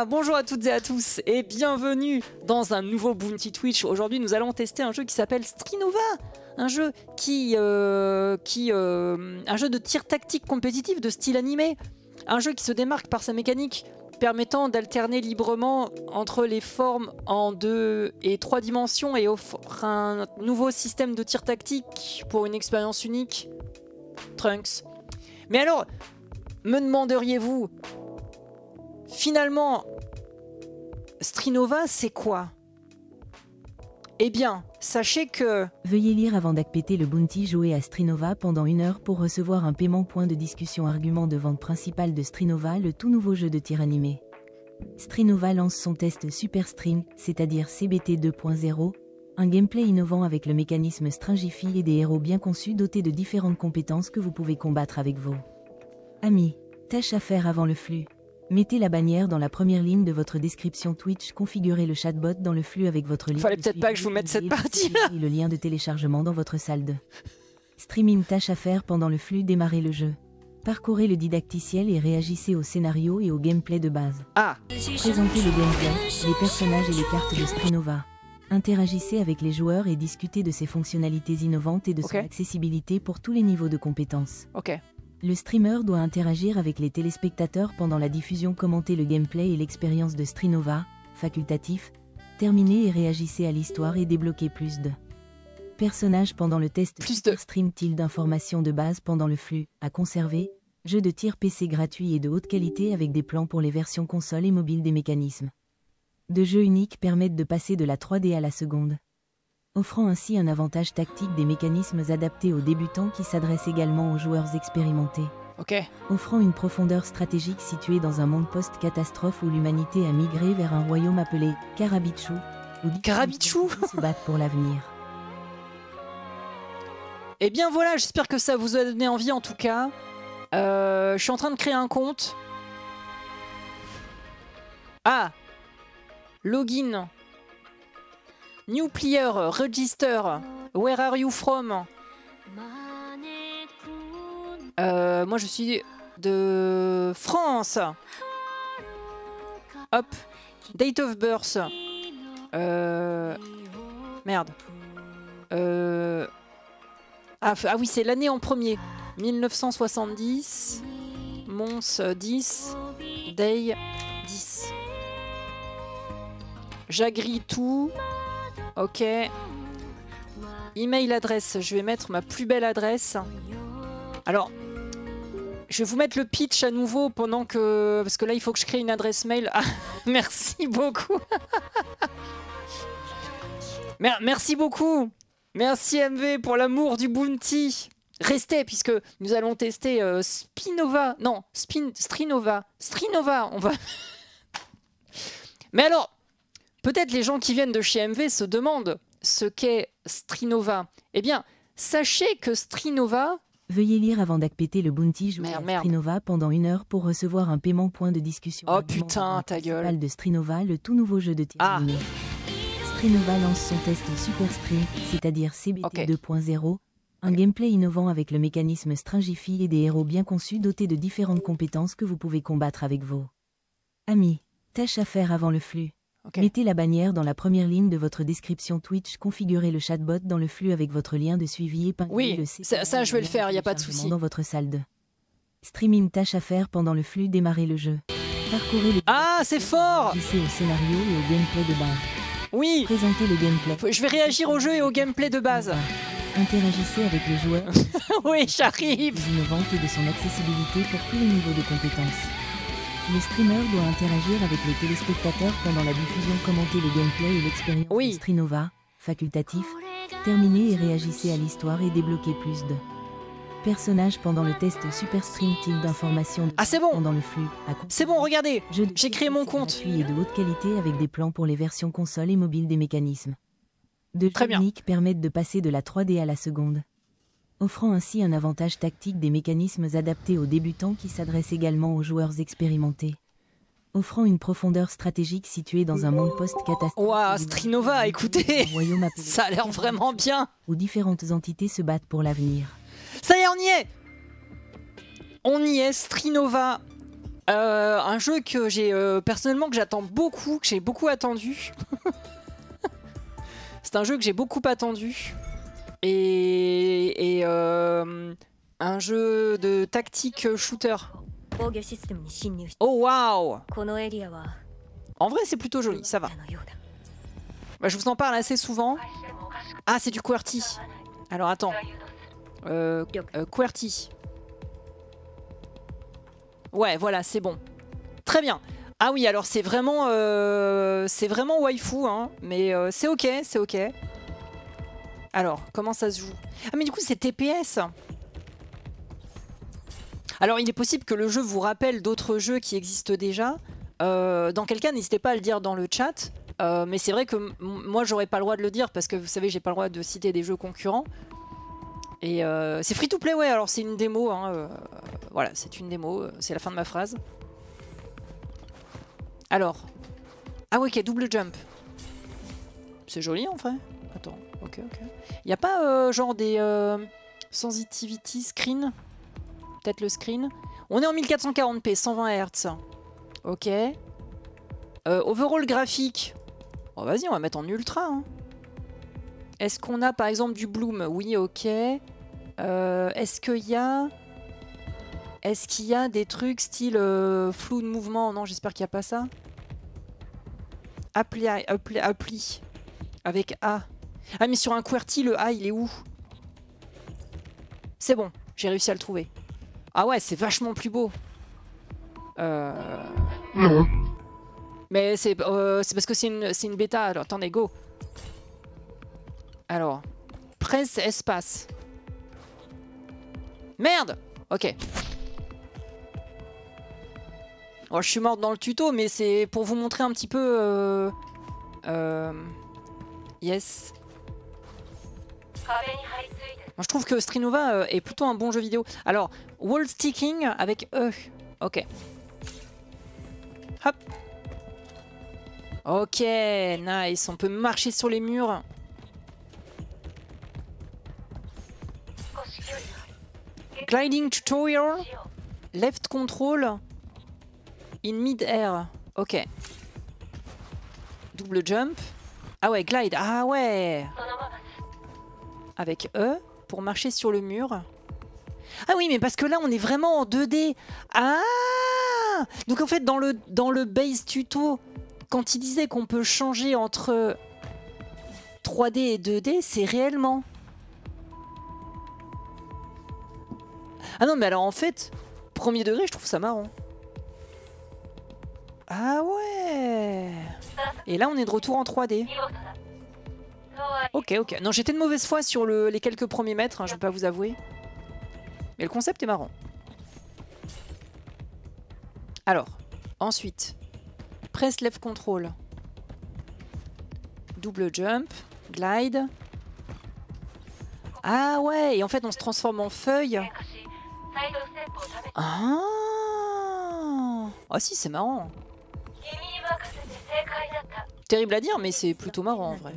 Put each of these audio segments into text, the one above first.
bonjour à toutes et à tous et bienvenue dans un nouveau Bounty Twitch. Aujourd'hui nous allons tester un jeu qui s'appelle Strinova. Un jeu un jeu de tir tactique compétitif de style animé. Un jeu qui se démarque par sa mécanique permettant d'alterner librement entre les formes en 2 et 3 dimensions et offre un nouveau système de tir tactique pour une expérience unique. Trunks. Mais alors, me demanderiez-vous, finalement, Strinova, c'est quoi? Eh bien, sachez que... Veuillez lire avant d'accepter le bounty. Jouer à Strinova pendant 1 heure pour recevoir un paiement. Point de discussion. Argument de vente principal de Strinova, le tout nouveau jeu de tir animé. Strinova lance son test Super String, c'est-à-dire CBT 2.0, un gameplay innovant avec le mécanisme Stringify et des héros bien conçus dotés de différentes compétences que vous pouvez combattre avec vos amis. Tâche à faire avant le flux. Mettez la bannière dans la première ligne de votre description Twitch, configurez le chatbot dans le flux avec votre lien. Fallait peut-être pas que je vous mette cette partie-là. Et le lien de téléchargement dans votre salle de streaming. Tâche à faire pendant le flux, démarrez le jeu. Parcourez le didacticiel et réagissez au scénario et au gameplay de base. Présentez le gameplay, les personnages et les cartes de Strinova. Interagissez avec les joueurs et discutez de ses fonctionnalités innovantes et de son accessibilité pour tous les niveaux de compétences. Le streamer doit interagir avec les téléspectateurs pendant la diffusion. Commentez le gameplay et l'expérience de Strinova, facultatif. Terminez et réagissez à l'histoire et débloquez plus de personnages pendant le test. Stream-t-il d'informations de base pendant le flux, à conserver. Jeu de tir PC gratuit et de haute qualité avec des plans pour les versions console et mobile. Des mécanismes de jeu uniques permettent de passer de la 3D à la seconde, offrant ainsi un avantage tactique. Des mécanismes adaptés aux débutants qui s'adressent également aux joueurs expérimentés. Offrant une profondeur stratégique située dans un monde post-catastrophe où l'humanité a migré vers un royaume appelé Karabichou, où Karabichou se battent pour l'avenir. Eh bien voilà, j'espère que ça vous a donné envie en tout cas. Je suis en train de créer un compte. Login. New player, register. Where are you from? Moi je suis de France. Hop. Date of birth. Merde. Ah oui, c'est l'année en premier. 1970. Mons 10. Day 10. J'agree tout. Ok. Email adresse. Je vais mettre ma plus belle adresse. Alors, je vais vous mettre le pitch à nouveau pendant que... Parce que là, il faut que je crée une adresse mail. Ah, merci beaucoup. Merci beaucoup. Merci MV pour l'amour du bounty. Restez puisque nous allons tester Spinova. Non, Strinova. Strinova, on va... Mais alors, peut-être les gens qui viennent de chez MV se demandent ce qu'est Strinova. Eh bien, sachez que Strinova... Veuillez lire avant d'accepter le bounty. Jouer à Strinova pendant 1 heure pour recevoir un paiement. Point de discussion. Oh putain, ta gueule. De Strinova, le tout nouveau jeu de tir animé. Strinova lance son test Super String, c'est-à-dire CBT 2.0, un gameplay innovant avec le mécanisme Stringify et des héros bien conçus dotés de différentes compétences que vous pouvez combattre avec vos amis. Tâche à faire avant le flux. Mettez la bannière dans la première ligne de votre description Twitch, configurez le chatbot dans le flux avec votre lien de suivi et oui, ça je vais le faire, il n'y a pas de souci. Dans votre salle de streaming. Tâche à faire pendant le flux, démarrez le jeu. Parcourez le... c'est fort! Glissez au scénario et au gameplay de base. Oui! Présentez le gameplay. Je vais réagir au jeu et au gameplay de base. Interagissez avec les joueurs. Oui, j'arrive! Innovante et de son accessibilité pour tous les niveaux de compétences. Le streamer doit interagir avec les téléspectateurs pendant la diffusion. Commentez le gameplay et l'expérience de Strinova, facultatif. Terminez et réagissez à l'histoire et débloquez plus de personnages pendant le test Super String. D'informations c'est bon pendant le flux. C'est bon, regardez, j'ai créé mon compte. Et de haute qualité avec des plans pour les versions console et mobile. Des mécanismes de jeu uniques permettent de passer de la 3D à la seconde, offrant ainsi un avantage tactique. Des mécanismes adaptés aux débutants qui s'adressent également aux joueurs expérimentés. Offrant une profondeur stratégique située dans un monde post-catastrophe. Ouah, Strinova, écoutez, ça a l'air vraiment bien. Où différentes entités se battent pour l'avenir. Ça y est, on y est. On y est, Strinova. Un jeu que j'ai personnellement que j'attends beaucoup, que j'ai beaucoup attendu. C'est un jeu que j'ai beaucoup attendu. Et un jeu de tactique shooter. Oh waouh! En vrai c'est plutôt joli, ça va. Bah, je vous en parle assez souvent. Ah c'est du QWERTY. Alors attends. QWERTY. Ouais voilà c'est bon. Très bien. Ah oui alors c'est vraiment waifu hein. Mais c'est ok, c'est ok. Alors comment ça se joue? Ah mais du coup c'est TPS. Alors il est possible que le jeu vous rappelle d'autres jeux qui existent déjà. Dans quel cas n'hésitez pas à le dire dans le chat. Mais c'est vrai que moi j'aurais pas le droit de le dire parce que vous savez j'ai pas le droit de citer des jeux concurrents. Et c'est free to play ouais alors c'est une démo hein, voilà c'est une démo, c'est la fin de ma phrase. Alors. Ah ouais ok double jump. C'est joli en vrai. Attends ok. Y a pas genre des sensitivity screen? Peut-être le screen. On est en 1440p 120 Hz. Ok. Overall graphique. Oh, vas-y, on va mettre en ultra. Hein. Est-ce qu'on a par exemple du bloom? Oui, ok. Est-ce qu'il y a... des trucs style flou de mouvement? Non, j'espère qu'il n'y a pas ça. Appli. Avec A. Ah, mais sur un QWERTY, le A, il est où? C'est bon, j'ai réussi à le trouver. Ah ouais, c'est vachement plus beau. Non. Mais c'est parce que c'est une bêta. Alors, attendez, go. Alors, presse espace. Merde. Ok. Oh, je suis morte dans le tuto, mais c'est pour vous montrer un petit peu... Yes. Moi, je trouve que Strinova est plutôt un bon jeu vidéo. Alors, wall sticking avec E. Ok. Hop. Ok, nice. On peut marcher sur les murs. Gliding tutorial. Left control. In mid-air. Ok. Double jump. Ah ouais, glide. Ah ouais. Avec E pour marcher sur le mur. Ah oui, mais parce que là, on est vraiment en 2D. Ah! Donc en fait, dans le base tuto, quand il disait qu'on peut changer entre 3D et 2D, c'est réellement... Ah non, mais alors en fait, premier degré, je trouve ça marrant. Ah ouais! Et là, on est de retour en 3D. Ok, ok. Non, j'étais de mauvaise foi sur les quelques premiers mètres, hein, je vais pas vous avouer. Mais le concept est marrant. Alors, ensuite, press left control. Double jump, glide. Ah ouais, et en fait on se transforme en feuille. Ah, oh, si, c'est marrant. Terrible à dire, mais c'est plutôt marrant en vrai.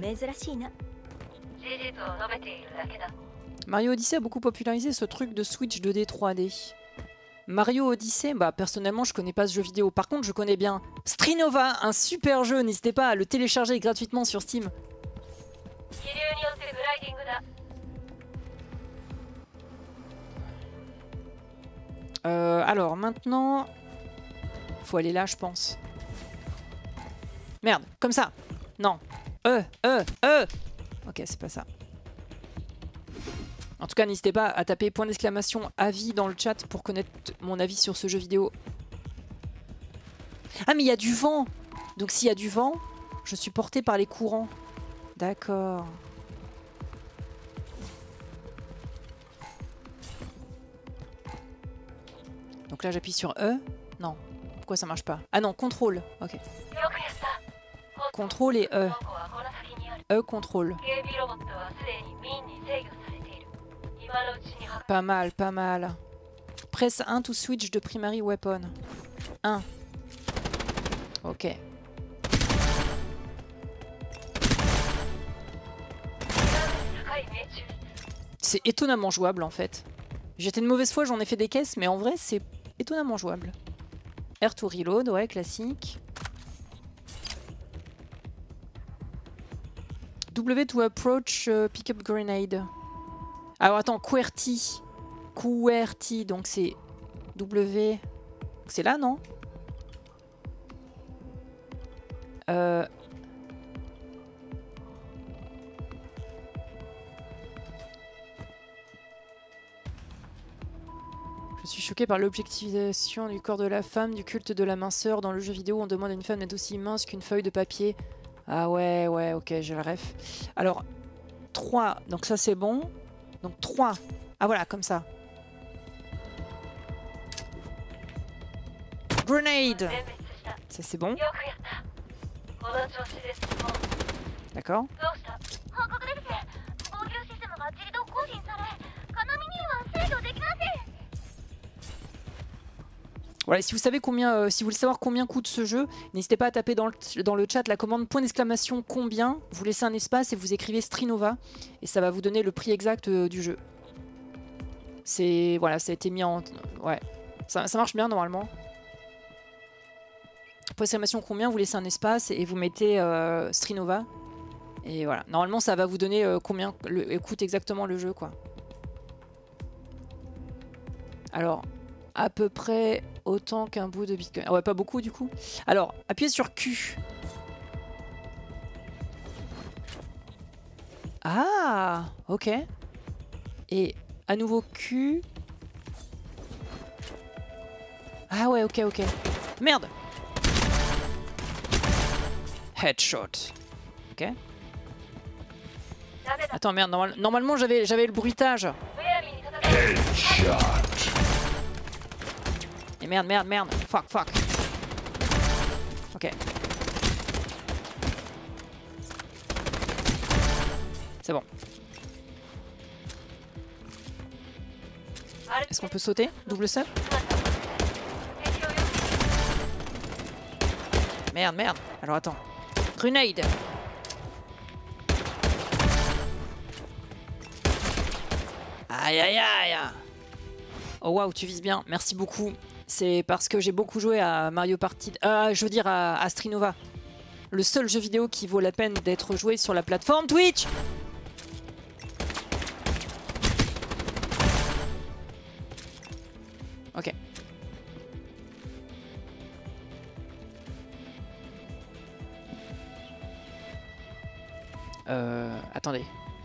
Mario Odyssey a beaucoup popularisé ce truc de Switch 2D 3D. Mario Odyssey, bah personnellement je connais pas ce jeu vidéo. Par contre je connais bien Strinova, un super jeu, n'hésitez pas à le télécharger gratuitement sur Steam. Alors maintenant, faut aller là je pense. Merde, comme ça. Non. Ok, c'est pas ça. En tout cas, n'hésitez pas à taper point d'exclamation avis dans le chat pour connaître mon avis sur ce jeu vidéo. Ah, mais il y a du vent. Donc s'il y a du vent, je suis porté par les courants. D'accord. Donc là, j'appuie sur E. Non. Pourquoi ça marche pas? Ah non, contrôle. Ok. Contrôle et E. E, contrôle. Pas mal, pas mal. Press 1 to switch de primary weapon. 1. Ok. C'est étonnamment jouable en fait. J'étais de mauvaise foi, j'en ai fait des caisses, mais en vrai c'est étonnamment jouable. R to reload, ouais, classique. W to approach pick-up grenade. Alors attends, QWERTY. QWERTY, donc c'est W. C'est là, non? Je suis choquée par l'objectivisation du corps de la femme, du culte de la minceur. Dans le jeu vidéo, on demande à une femme d'être aussi mince qu'une feuille de papier. Ah ouais, ouais, ok, j'ai le ref. Alors, 3, donc ça c'est bon. Donc 3. Ah voilà, comme ça. Grenade. Ça c'est bon. D'accord. Voilà, si vous savez combien, si vous voulez savoir combien coûte ce jeu, n'hésitez pas à taper dans le chat la commande .! Combien. Vous laissez un espace et vous écrivez Strinova et ça va vous donner le prix exact du jeu. C'est voilà, ça a été mis en ouais, ça marche bien normalement. .! Combien, vous laissez un espace et vous mettez Strinova et voilà. Normalement, ça va vous donner combien coûte exactement le jeu quoi. Alors, à peu près autant qu'un bout de Bitcoin. Ah ouais, pas beaucoup du coup. Alors, appuyez sur Q. Ah, ok. Et à nouveau Q. Ah ouais, ok, ok. Merde. Headshot. Ok. Attends, merde, normalement j'avais le bruitage. Headshot. Et merde, merde, merde. Fuck, fuck. Ok. C'est bon. Est-ce qu'on peut sauter? Double saut? Merde, merde. Alors attends. Grenade. Aïe, aïe, aïe. Oh waouh, tu vises bien. Merci beaucoup. C'est parce que j'ai beaucoup joué à Mario Party... je veux dire à Strinova. Le seul jeu vidéo qui vaut la peine d'être joué sur la plateforme Twitch. Ok. Attendez.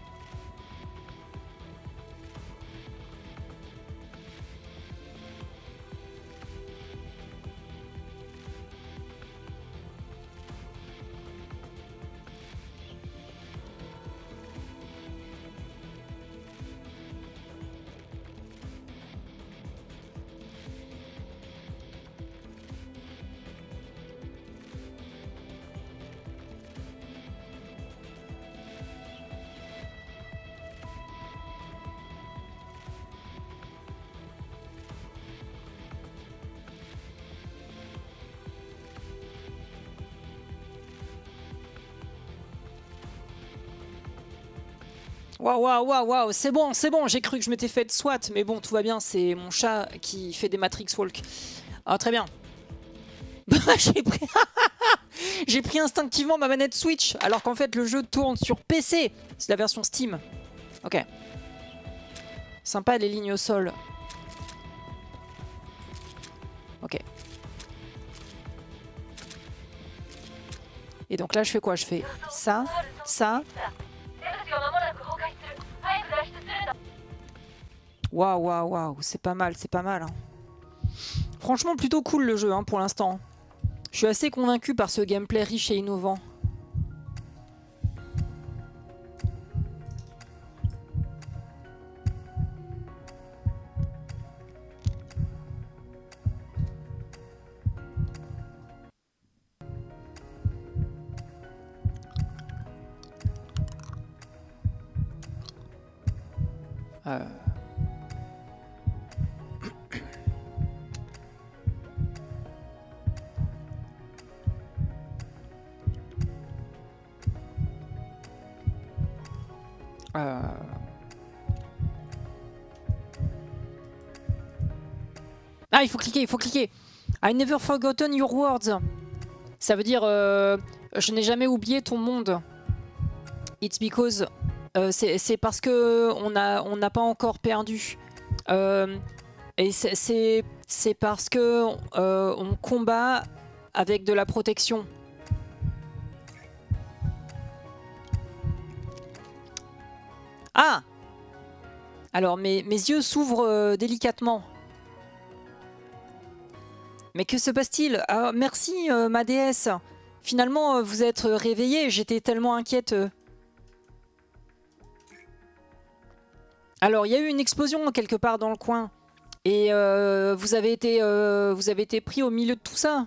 Waouh, waouh, waouh, waouh, c'est bon, j'ai cru que je m'étais fait de SWAT, mais bon, tout va bien, c'est mon chat qui fait des Matrix Walk. Ah, très bien. J'ai pris instinctivement ma manette Switch, alors qu'en fait le jeu tourne sur PC. C'est la version Steam. Ok. Sympa les lignes au sol. Ok. Et donc là je fais quoi? Je fais ça, ça. Waouh, waouh, waouh, c'est pas mal, c'est pas mal. Hein. Franchement, plutôt cool le jeu hein, pour l'instant. Je suis assez convaincu par ce gameplay riche et innovant. Ah, il faut cliquer, il faut cliquer. I never forgotten your words. Ça veut dire je n'ai jamais oublié ton monde. It's because c'est parce que on n'a pas encore perdu. Et c'est parce que on combat avec de la protection. Ah! Alors mes yeux s'ouvrent délicatement. Mais que se passe-t-il? Ah, merci ma déesse. Finalement vous êtes réveillée, j'étais tellement inquiète. Alors il y a eu une explosion quelque part dans le coin. Et vous avez été pris au milieu de tout ça.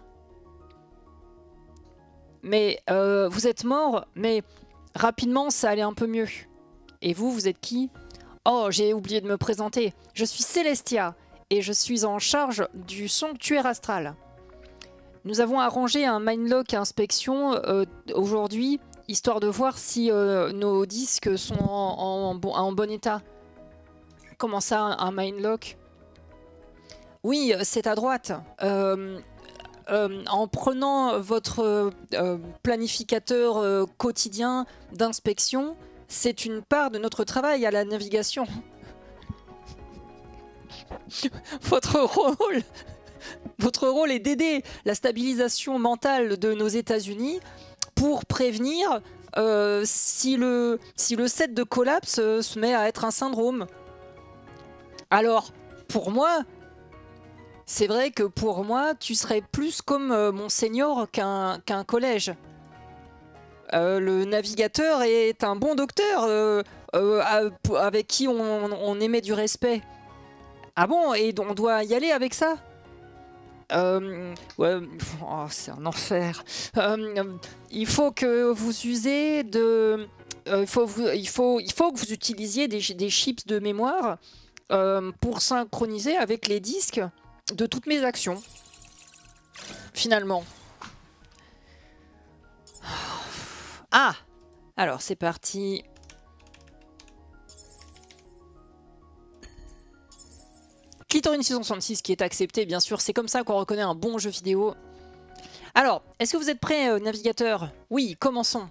Mais vous êtes mort, mais rapidement ça allait un peu mieux. Et vous êtes qui? Oh, j'ai oublié de me présenter. Je suis Celestia et je suis en charge du sanctuaire astral. Nous avons arrangé un mindlock inspection aujourd'hui, histoire de voir si nos disques sont en bon état. Comment ça, un mindlock? Oui, c'est à droite. En prenant votre planificateur quotidien d'inspection, c'est une part de notre travail à la navigation. Votre rôle est d'aider la stabilisation mentale de nos États-Unis pour prévenir si le set de collapse se met à être un syndrome. Alors, pour moi, c'est vrai que pour moi, tu serais plus comme Monseigneur qu'un collège. Le navigateur est un bon docteur avec qui on émet du respect. Ah bon? Et on doit y aller avec ça? Ouais, oh, c'est un enfer. Il faut que vous usiez de... il faut que vous utilisiez des chips de mémoire pour synchroniser avec les disques de toutes mes actions. Finalement. Ah! Alors, c'est parti. Clitorine 666 qui est accepté, bien sûr. C'est comme ça qu'on reconnaît un bon jeu vidéo. Alors, est-ce que vous êtes prêts, navigateur? Oui, commençons.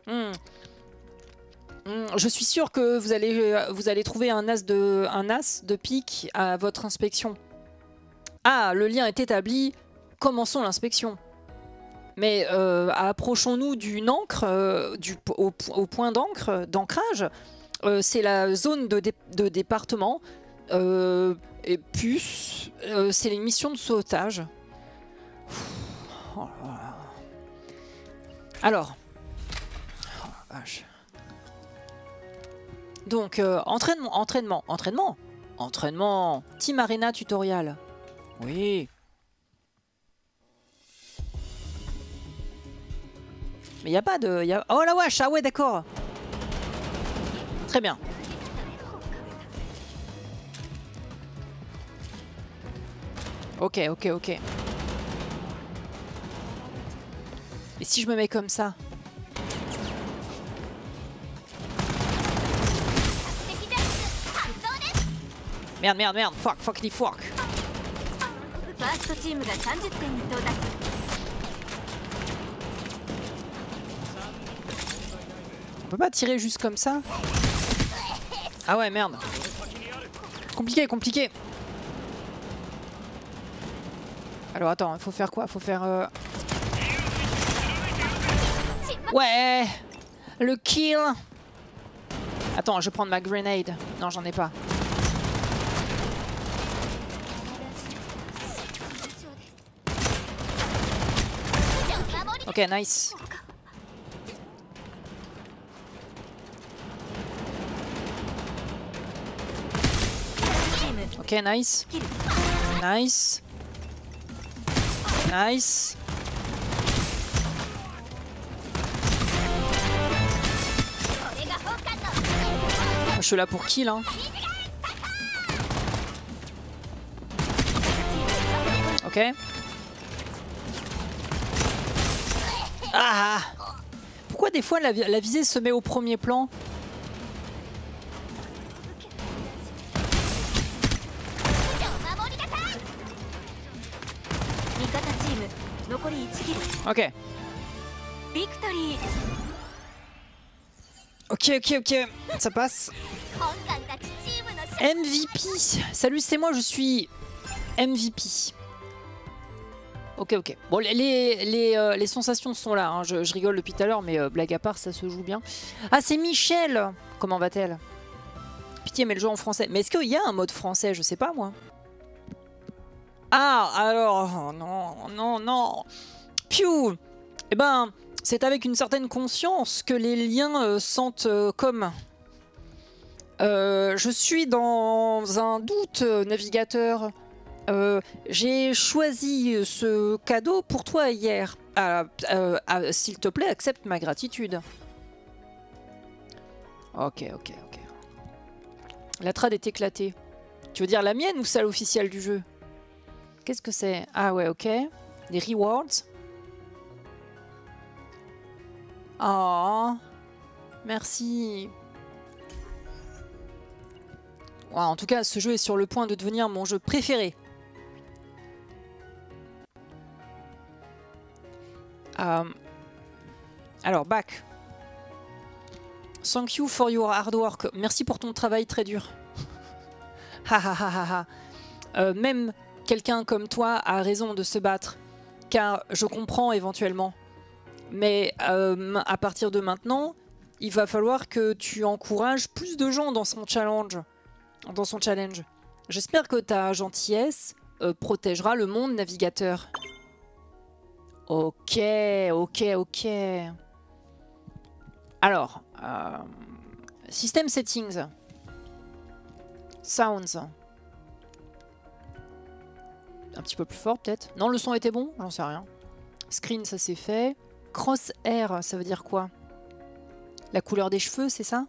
Je suis sûr que vous allez trouver un as de pique à votre inspection. Ah, le lien est établi. Commençons l'inspection. Mais approchons-nous d'une encre, au point d'ancrage. C'est la zone de département. Et plus, c'est les missions de sauvetage. Oh là là. Alors. Oh, vache. Donc, entraînement. Team Arena tutorial. Oui. Mais il n'y a pas de... Oh la wesh, ah ouais, d'accord. Très bien. Ok. Et si je me mets comme ça? Merde. Fuck. On peut pas tirer juste comme ça? Ah ouais, merde. Compliqué. Alors attends, il faut faire quoi? Faut faire... Ouais! Le kill! Attends, je vais prendre ma grenade. Non, j'en ai pas. Ok, nice. Ok, nice. Je suis là pour kill, hein. Ok. Ah! Pourquoi des fois la visée se met au premier plan? Ok. Ok, ça passe. MVP. Salut, c'est moi, je suis MVP. Ok. Bon, les sensations sont là, hein. Je rigole depuis tout à l'heure, mais blague à part, ça se joue bien. Ah, c'est Michel. Comment va-t-elle? Pitié, mais le jeu en français. Mais est-ce qu'il y a un mode français? Je sais pas, moi. Ah, alors... Non. Piou. Eh ben, c'est avec une certaine conscience que les liens sentent comme... je suis dans un doute, navigateur. J'ai choisi ce cadeau pour toi hier. S'il te plaît, accepte ma gratitude. Ok. La trad est éclatée. Tu veux dire la mienne ou celle officielle du jeu? Qu'est-ce que c'est? Ah ouais, ok. Des rewards. Oh, merci. Ouais, en tout cas, ce jeu est sur le point de devenir mon jeu préféré. Alors, back. Thank you for your hard work. Merci pour ton travail très dur. Même quelqu'un comme toi a raison de se battre, car je comprends éventuellement. Mais à partir de maintenant, il va falloir que tu encourages plus de gens dans son challenge. J'espère que ta gentillesse protégera le monde navigateur. Ok. Alors, System Settings. Sounds. Un petit peu plus fort peut-être. Non, le son était bon? J'en sais rien. Screen, ça c'est fait. Crosshair, ça veut dire quoi? La couleur des cheveux, c'est ça?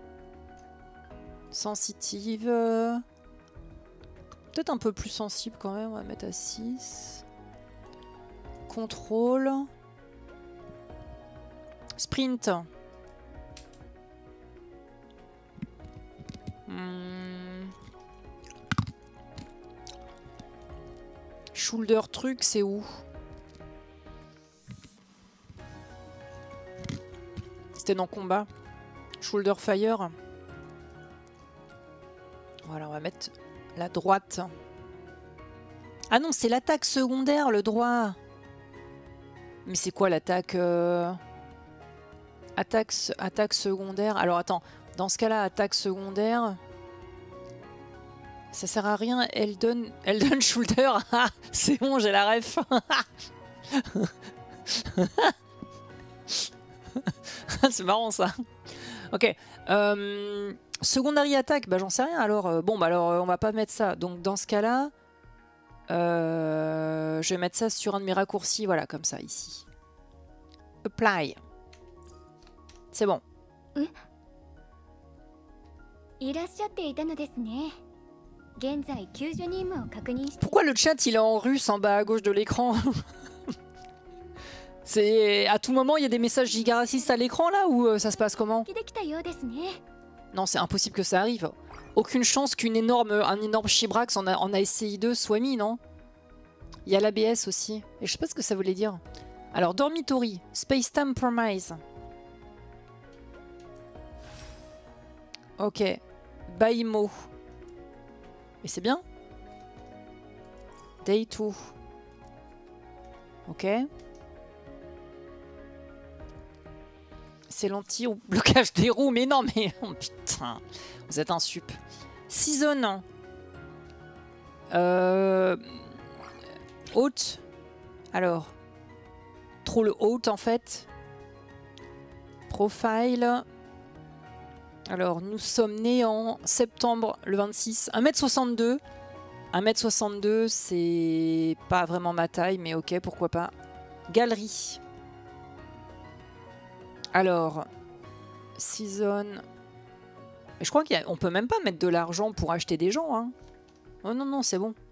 Sensitive. Peut-être un peu plus sensible quand même. On va mettre à 6. Contrôle. Sprint. Shoulder truc, c'est où? C'était dans combat. Shoulder fire. Voilà, on va mettre la droite. Ah non, c'est l'attaque secondaire, le droit. Mais c'est quoi l'attaque attaque secondaire. Alors attends, dans ce cas-là, attaque secondaire. Ça sert à rien. Eldon Shoulder. C'est bon, j'ai la ref. C'est marrant ça. Ok. Secondary attaque, bah j'en sais rien alors. Bon, bah alors on va pas mettre ça. Donc dans ce cas-là, je vais mettre ça sur un de mes raccourcis. Voilà, comme ça ici. Apply. C'est bon. Pourquoi le chat il est en russe en bas à gauche de l'écran? C'est à tout moment il y a des messages giga racistes à l'écran là ou ça se passe comment? Non, c'est impossible que ça arrive. Aucune chance qu'un énorme chibrax en ASCII 2 soit mis, non? Il y a l'ABS aussi. Et je sais pas ce que ça voulait dire. Alors, Dormitory, Space Time Promise. Ok. Baimo. Et c'est bien. Day 2. Ok. C'est lentille au blocage des roues. Mais non, mais... Oh, putain. Vous êtes un sup. Season. Haute. Alors. Trop le haute, en fait. Profile. Alors, nous sommes nés en septembre le 26. 1m62. 1m62, c'est pas vraiment ma taille, mais ok, pourquoi pas. Galerie. Alors, season. Je crois qu'on peut même pas mettre de l'argent pour acheter des gens. Hein. Oh non, non, c'est bon.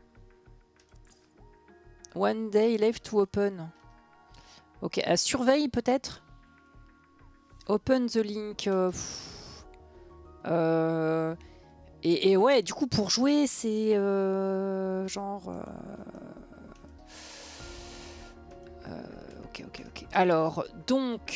One day left to open. Ok, surveille peut-être. Open the link. Et ouais, du coup, pour jouer, c'est genre... ok. Alors, donc...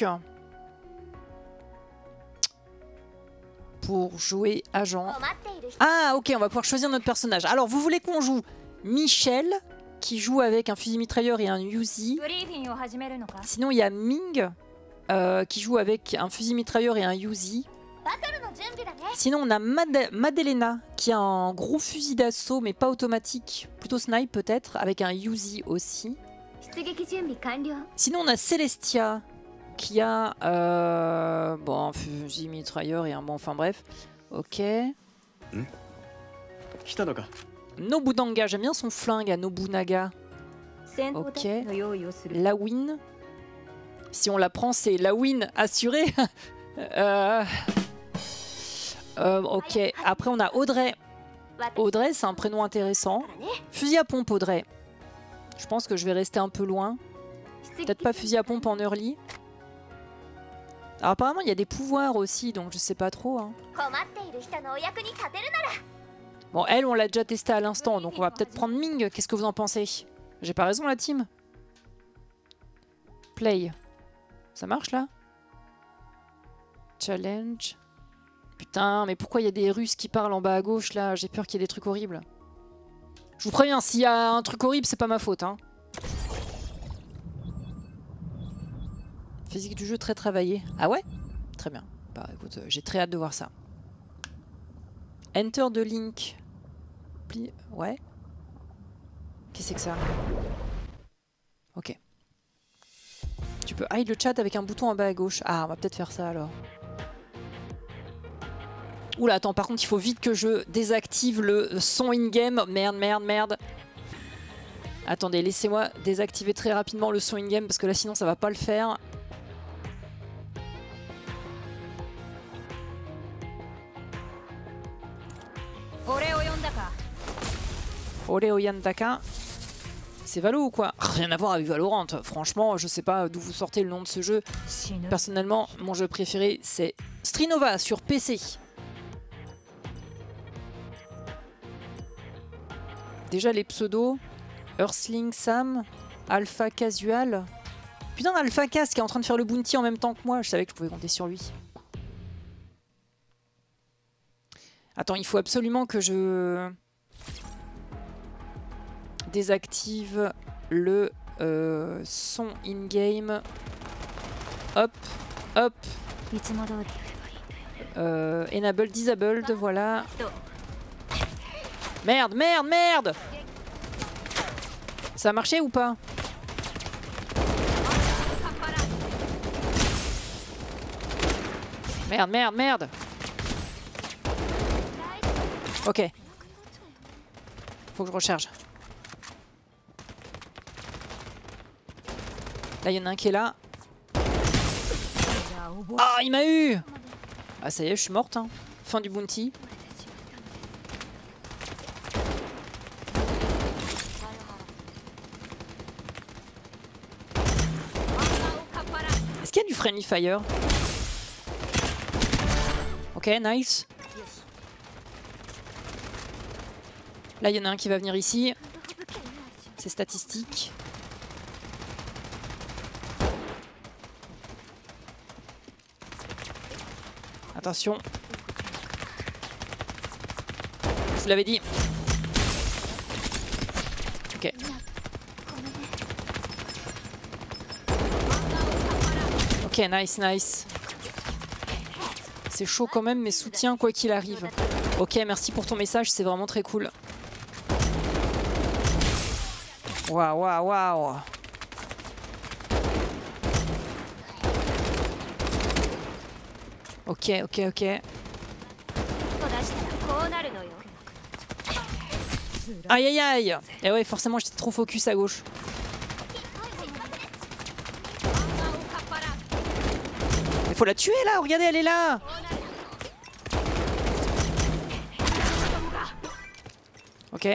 Pour jouer agent... Ah, ok, on va pouvoir choisir notre personnage. Alors, vous voulez qu'on joue Michel, qui joue avec un fusil mitrailleur et un Uzi. Sinon, il y a Ming, qui joue avec un fusil mitrailleur et un Uzi. Sinon, on a Madelena, qui a un gros fusil d'assaut, mais pas automatique, plutôt snipe peut-être, avec un Uzi aussi. Sinon, on a Celestia, qui a bon, un fusil mitrailleur et un bon... Enfin bref. Ok. Nobunaga, j'aime bien son flingue à Nobunaga. Ok. La win. Si on la prend, c'est la win assurée. Ok. Après, on a Audrey. Audrey, c'est un prénom intéressant. Fusil à pompe, Audrey. Je pense que je vais rester un peu loin. Peut-être pas fusil à pompe en early. Alors apparemment il y a des pouvoirs aussi, donc je sais pas trop. Hein. Bon, elle on l'a déjà testé à l'instant, donc on va peut-être prendre Ming. Qu'est-ce que vous en pensez? J'ai pas raison la team? Play. Ça marche là? Challenge. Putain, mais pourquoi il y a des Russes qui parlent en bas à gauche là? J'ai peur qu'il y ait des trucs horribles. Je vous préviens, s'il y a un truc horrible, c'est pas ma faute. Hein. Physique du jeu très travaillé. Ah ouais? Très bien. Bah écoute, j'ai très hâte de voir ça. Enter the link. Ouais. Qu'est-ce que c'est que ça? Ok. Tu peux hide le chat avec un bouton en bas à gauche. Ah, on va peut-être faire ça alors. Oula, attends, par contre, il faut vite que je désactive le son in-game. Merde. Attendez, laissez-moi désactiver très rapidement le son in-game parce que là, sinon, ça va pas le faire. Olé Oyandaka. C'est Valo ou quoi? Rien à voir avec Valorant. Franchement, je sais pas d'où vous sortez le nom de ce jeu. Personnellement, mon jeu préféré, c'est Strinova sur PC. Déjà les pseudos. Earthling Sam. Alpha Casual. Putain, Alpha Cas qui est en train de faire le bounty en même temps que moi. Je savais que je pouvais compter sur lui. Attends, il faut absolument que je désactive le son in-game. Hop. Enable, disabled, voilà. Merde. Ça a marché ou pas? Merde. Ok. Faut que je recharge. Là, il y en a un qui est là. Ah, il m'a eu! Ah, ça y est, je suis morte. Hein. Fin du bounty. Est-ce qu'il y a du friendly fire? Ok, nice. Là, il y en a un qui va venir ici. C'est statistique. Attention. Je vous l'avais dit. Ok. Ok, nice. C'est chaud quand même, mais soutien quoi qu'il arrive. Ok, merci pour ton message, c'est vraiment très cool. Waouh. Ok. Aïe. Et ouais, forcément, j'étais trop focus à gauche. Il faut la tuer là, regardez, elle est là. Ok.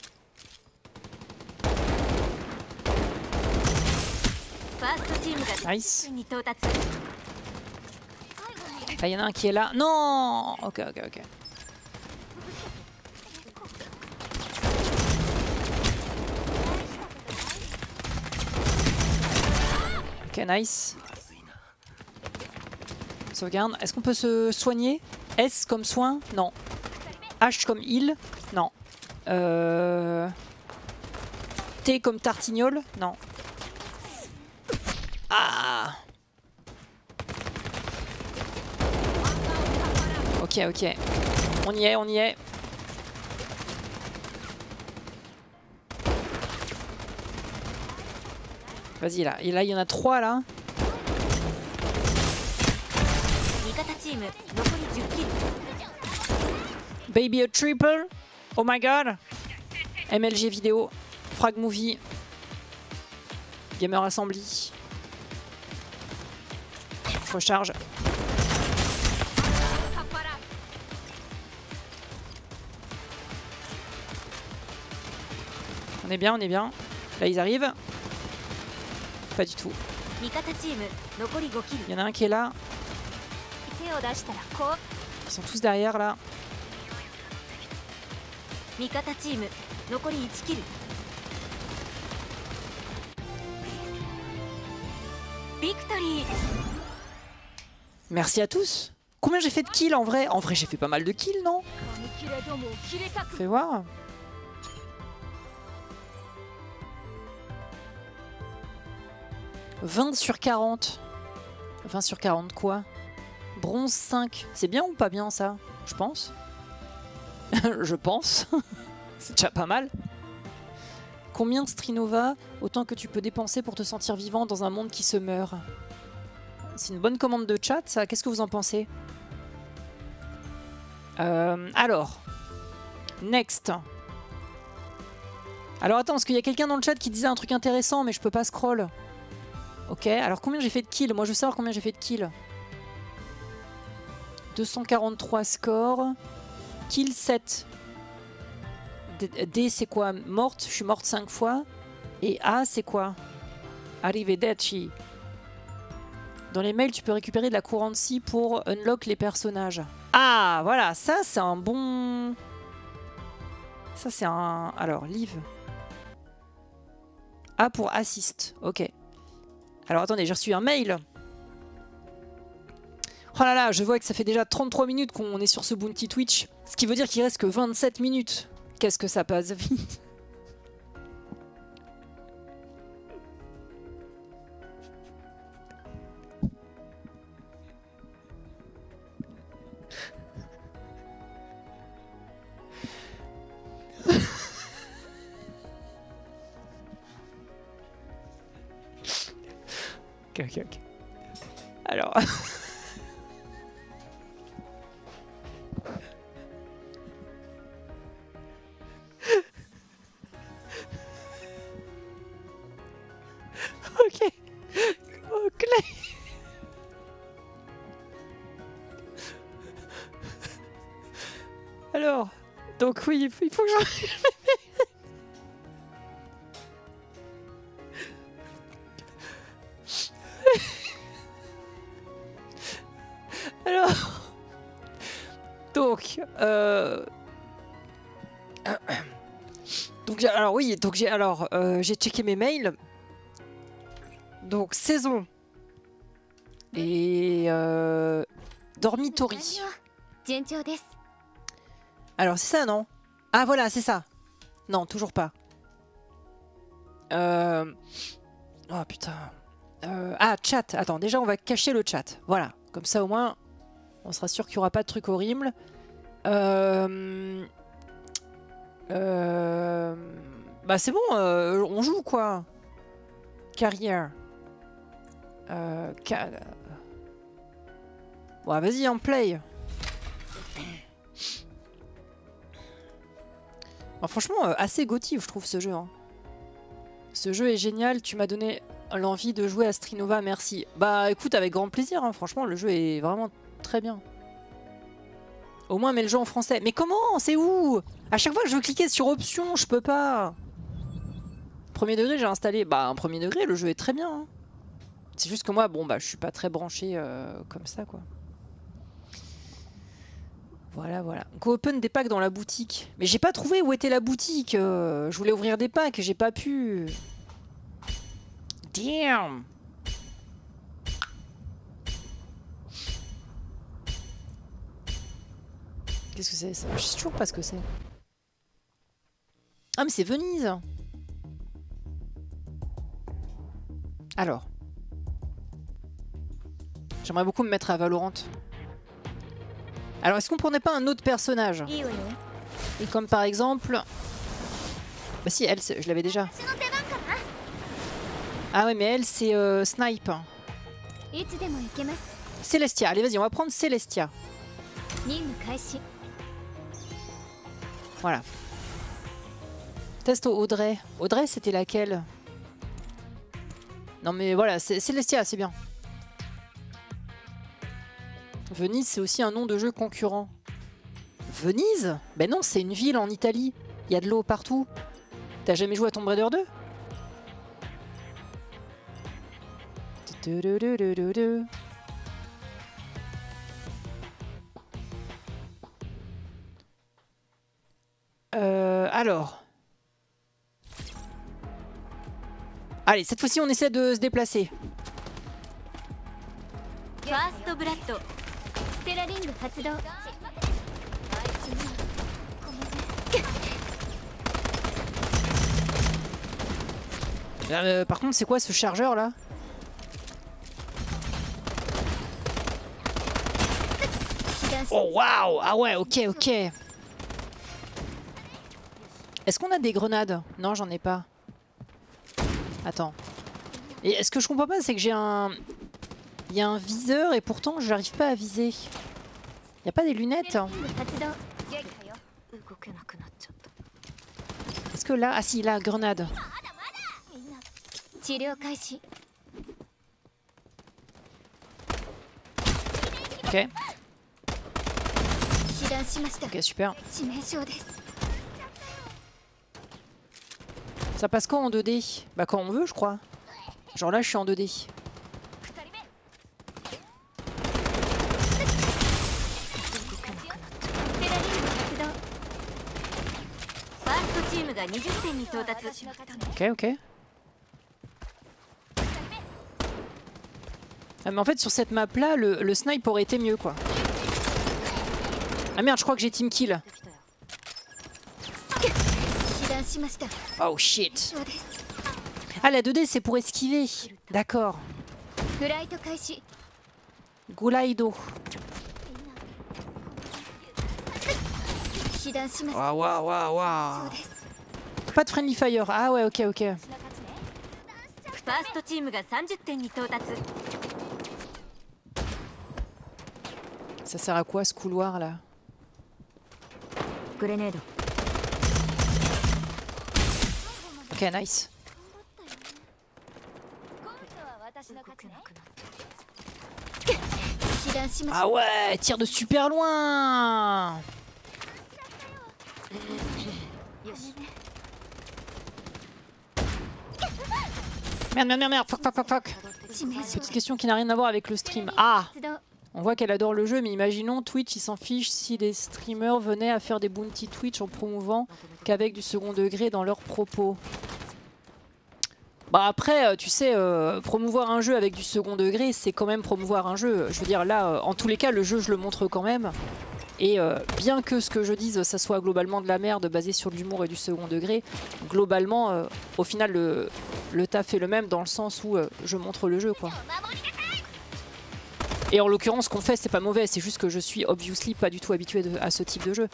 Nice. Là, il y en a un qui est là. Non. Ok. Ok, nice. Sauvegarde. Est-ce qu'on peut se soigner? S comme soin? Non. H comme heal? Non. T comme tartignole? Non. Ah! Ok, ok. On y est, on y est. Vas-y là. Et là, il y en a 3 là. Baby a triple. Oh my god. MLG vidéo. Frag movie. Gamer assembly. Je recharge. On est bien, on est bien. Là, ils arrivent. Pas du tout. Il y en a un qui est là. Ils sont tous derrière, là. Merci à tous. Combien j'ai fait de kills en vrai? En vrai, j'ai fait pas mal de kills, non? Fais voir. « 20 sur 40. 20 sur 40 quoi? Bronze 5. C'est bien ou pas bien ça? Je pense. Je pense. C'est déjà pas mal. Combien de Strinova? Autant que tu peux dépenser pour te sentir vivant dans un monde qui se meurt. C'est une bonne commande de chat ça. Qu'est-ce que vous en pensez? Alors. Next. Alors attends, parce qu'il y a quelqu'un dans le chat qui disait un truc intéressant mais je peux pas scroll. Ok, alors combien j'ai fait de kills? Moi je veux savoir combien j'ai fait de kills. 243 scores. Kill 7. D c'est quoi? Morte, je suis morte 5 fois. Et A c'est quoi? Arrivederci. Dans les mails tu peux récupérer de la currency pour unlock les personnages. Ah voilà, ça c'est un bon... Ça c'est un... Alors, live. A pour assist, ok. Alors attendez, j'ai reçu un mail. Oh là là, je vois que ça fait déjà 33 minutes qu'on est sur ce Bounty Twitch. Ce qui veut dire qu'il reste que 27 minutes. Qu'est-ce que ça passe vite. Ok. Alors... ok. Ok. Alors... Donc oui, il faut que je... Alors, j'ai checké mes mails. Donc saison et dormitory. Alors c'est ça non? Ah voilà c'est ça. Non toujours pas. Oh putain. Ah chat. Attends déjà on va cacher le chat. Voilà comme ça au moins. On sera sûr qu'il n'y aura pas de trucs horribles. Bah c'est bon, on joue quoi. Carrière. Bon vas-y, en play. Bon, franchement, assez gautif je trouve ce jeu. Hein. Ce jeu est génial, tu m'as donné l'envie de jouer à Strinova, merci. Bah écoute, avec grand plaisir, hein. Franchement le jeu est vraiment... Très bien. Au moins, mets le jeu en français. Mais comment? C'est où? À chaque fois que je veux cliquer sur option, je peux pas. Premier degré, j'ai installé. Bah, un premier degré, le jeu est très bien. Hein. C'est juste que moi, bon, bah, je suis pas très branché comme ça, quoi. Voilà, voilà. Go open des packs dans la boutique. Mais j'ai pas trouvé où était la boutique. Je voulais ouvrir des packs, j'ai pas pu. Damn. Qu'est-ce que c'est ça? Je sais toujours pas ce que c'est. Ah mais c'est Venise. Alors. J'aimerais beaucoup me mettre à Valorant. Alors est-ce qu'on prenait pas un autre personnage? Et comme par exemple... Bah si, elle, je l'avais déjà. Ah ouais mais elle c'est Snipe. Celestia, allez vas-y on va prendre Celestia. Voilà. Test Audrey. Audrey c'était laquelle? Non mais voilà, Celestia c'est bien. Venise c'est aussi un nom de jeu concurrent. Venise? Ben non c'est une ville en Italie. Il y a de l'eau partout. T'as jamais joué à Tomb Raider 2? Alors. Allez, cette fois-ci, on essaie de se déplacer. Par contre, c'est quoi ce chargeur là? Oh waouh! Ah ouais, ok, ok. Est-ce qu'on a des grenades? Non, j'en ai pas. Attends. Et est-ce que je comprends pas, c'est que j'ai un... Il y a un viseur et pourtant j'arrive pas à viser. Il y a pas des lunettes? Est-ce que là... Ah si, là, grenade. Ok. Ok, super. Ça passe quand en 2D? Bah quand on veut, je crois. Genre là, je suis en 2D. Ok, ok. Ah, mais en fait, sur cette map-là, le snipe aurait été mieux, quoi. Ah merde, je crois que j'ai team kill. Oh shit. Ah, la 2D, c'est pour esquiver. D'accord. Gulaido. Waouh, waouh, waouh, waouh. Pas de friendly fire. Ah ouais, ok, ok. Ça sert à quoi ce couloir là? Ok, nice. Ah ouais, tire de super loin. Merde, merde, merde, merde, fuck, fuck, fuck, fuck. Petite question qui n'a rien à voir avec le stream. Ah! On voit qu'elle adore le jeu, mais imaginons Twitch, ils s'en fichent si des streamers venaient à faire des bounty Twitch en promouvant qu'avec du second degré dans leurs propos. Bah après, tu sais, promouvoir un jeu avec du second degré, c'est quand même promouvoir un jeu. Je veux dire, là, en tous les cas, le jeu, je le montre quand même. Et bien que ce que je dise, ça soit globalement de la merde basé sur de l'humour et du second degré, globalement, au final, le taf est le même dans le sens où je montre le jeu, quoi. Et en l'occurrence, ce qu'on fait, c'est pas mauvais, c'est juste que je suis obviously pas du tout habitué à ce type de jeu.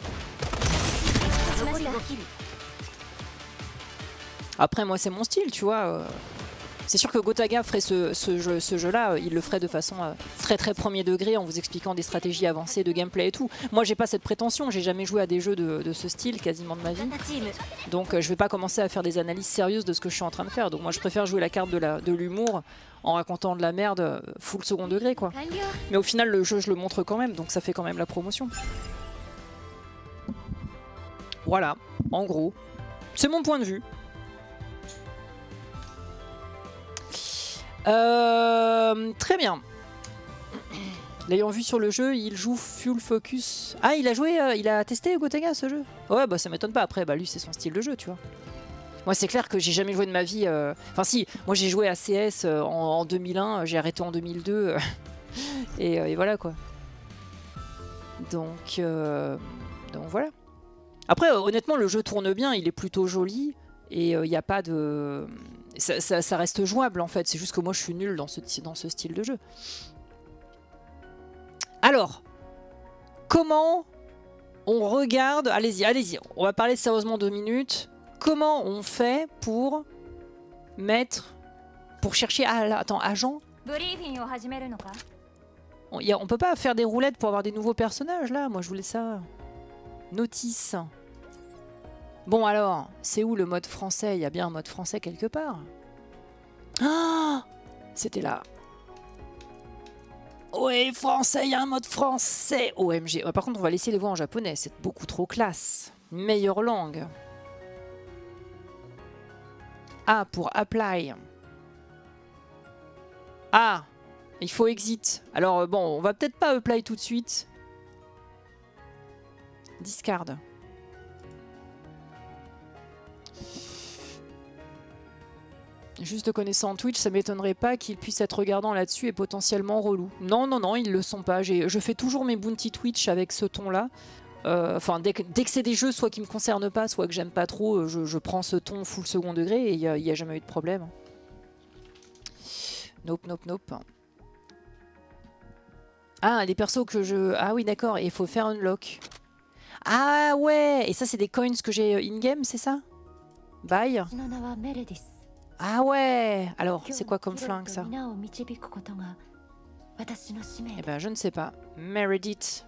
Après, moi, c'est mon style, tu vois. C'est sûr que Gotaga ferait ce jeu-là, il le ferait de façon très très premier degré en vous expliquant des stratégies avancées de gameplay et tout. Moi, j'ai pas cette prétention, j'ai jamais joué à des jeux de ce style quasiment de ma vie. Donc, je vais pas commencer à faire des analyses sérieuses de ce que je suis en train de faire. Donc, moi, je préfère jouer la carte de l'humour en racontant de la merde full second degré, quoi. Mais au final, le jeu, je le montre quand même, donc ça fait quand même la promotion. Voilà, en gros. C'est mon point de vue. Très bien. L'ayant vu sur le jeu, il joue full focus. Ah, il a joué, il a testé Gotaga ce jeu? Ouais, bah ça m'étonne pas. Après, bah lui, c'est son style de jeu, tu vois. Moi, c'est clair que j'ai jamais joué de ma vie. Enfin, si, moi j'ai joué à CS en 2001, j'ai arrêté en 2002. Et voilà quoi. Donc, donc voilà. Après, honnêtement, le jeu tourne bien, il est plutôt joli. Et il n'y a pas de... Ça reste jouable en fait, c'est juste que moi je suis nulle dans ce style de jeu. Alors, comment on regarde... Allez-y, allez-y, on va parler sérieusement 2 minutes. Comment on fait pour mettre... Pour chercher... Ah là, attends, agent? On peut pas faire des roulettes pour avoir des nouveaux personnages là, moi je voulais ça. Notice. Bon alors, c'est où le mode français? Il y a bien un mode français quelque part. Ah, c'était là. Ouais, français, il y a un mode français. OMG. Ouais, par contre, on va laisser les voix en japonais. C'est beaucoup trop classe. Meilleure langue. A pour apply. Ah, il faut exit. Alors bon, on va peut-être pas apply tout de suite. Discard. Juste connaissant Twitch, ça m'étonnerait pas qu'ils puissent être regardants là-dessus et potentiellement relous. Non, non, non, ils le sont pas. Je fais toujours mes bounty Twitch avec ce ton-là. Enfin, dès que c'est des jeux soit qui me concernent pas, soit que j'aime pas trop, je prends ce ton full second degré et il n'y a jamais eu de problème. Nope, nope, nope. Ah, les persos que je... Ah oui, d'accord, il faut faire unlock. Ah ouais, et ça c'est des coins que j'ai in-game, c'est ça? Bye. Ah ouais. Alors, c'est quoi comme flingue ça? Eh ben, je ne sais pas. Meredith.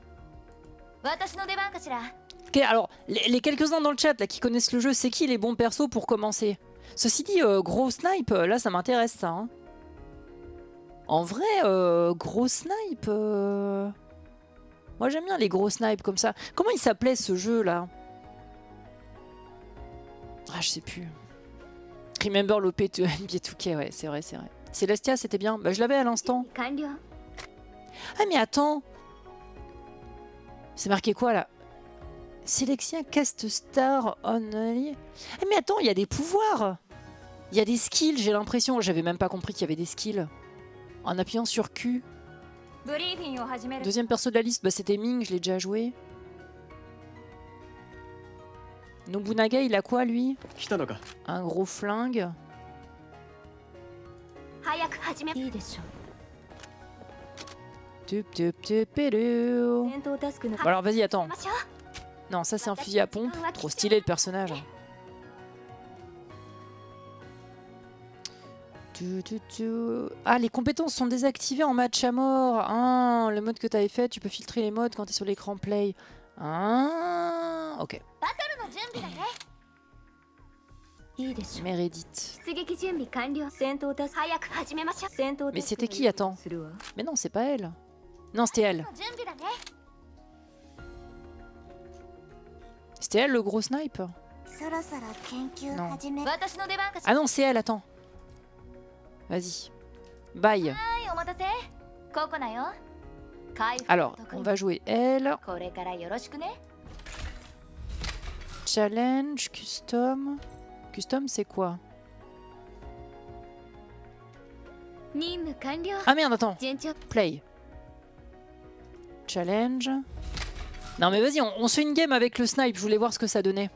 Ok, alors, les quelques-uns dans le chat là, qui connaissent le jeu, c'est qui les bons persos pour commencer? Ceci dit, gros snipe, là ça m'intéresse ça. Hein. En vrai, gros snipe... Moi j'aime bien les gros snipes comme ça. Comment il s'appelait ce jeu là? Ah, je sais plus. Remember l'OP de NBA 2K, ouais, c'est vrai, c'est vrai. Celestia, c'était bien. Bah, je l'avais à l'instant. Ah, mais attends. C'est marqué quoi, là? Sélection cast star only. Ah, mais attends, il y a des pouvoirs. Il y a des skills, j'ai l'impression. J'avais même pas compris qu'il y avait des skills. En appuyant sur Q. Deuxième perso de la liste, bah, c'était Ming, je l'ai déjà joué. Nobunaga, il a quoi, lui? Un gros flingue. Bon, alors, vas-y, attends. Non, ça, c'est un fusil à pompe. Trop stylé, le personnage. Ah, les compétences sont désactivées en match à mort. Ah, le mode que tu avais fait, tu peux filtrer les modes quand tu es sur l'écran play. Ah, ok. Meredith. Mais c'était qui? Attends. Mais non, c'est pas elle. Non, c'était elle. C'était elle le gros snipe? Non. Ah non, c'est elle, attends. Vas-y. Bye. Alors, on va jouer elle. Challenge, custom. Custom, c'est quoi? Ah merde, attends. Play. Challenge. Non mais vas-y, on se fait une game avec le snipe. Je voulais voir ce que ça donnait.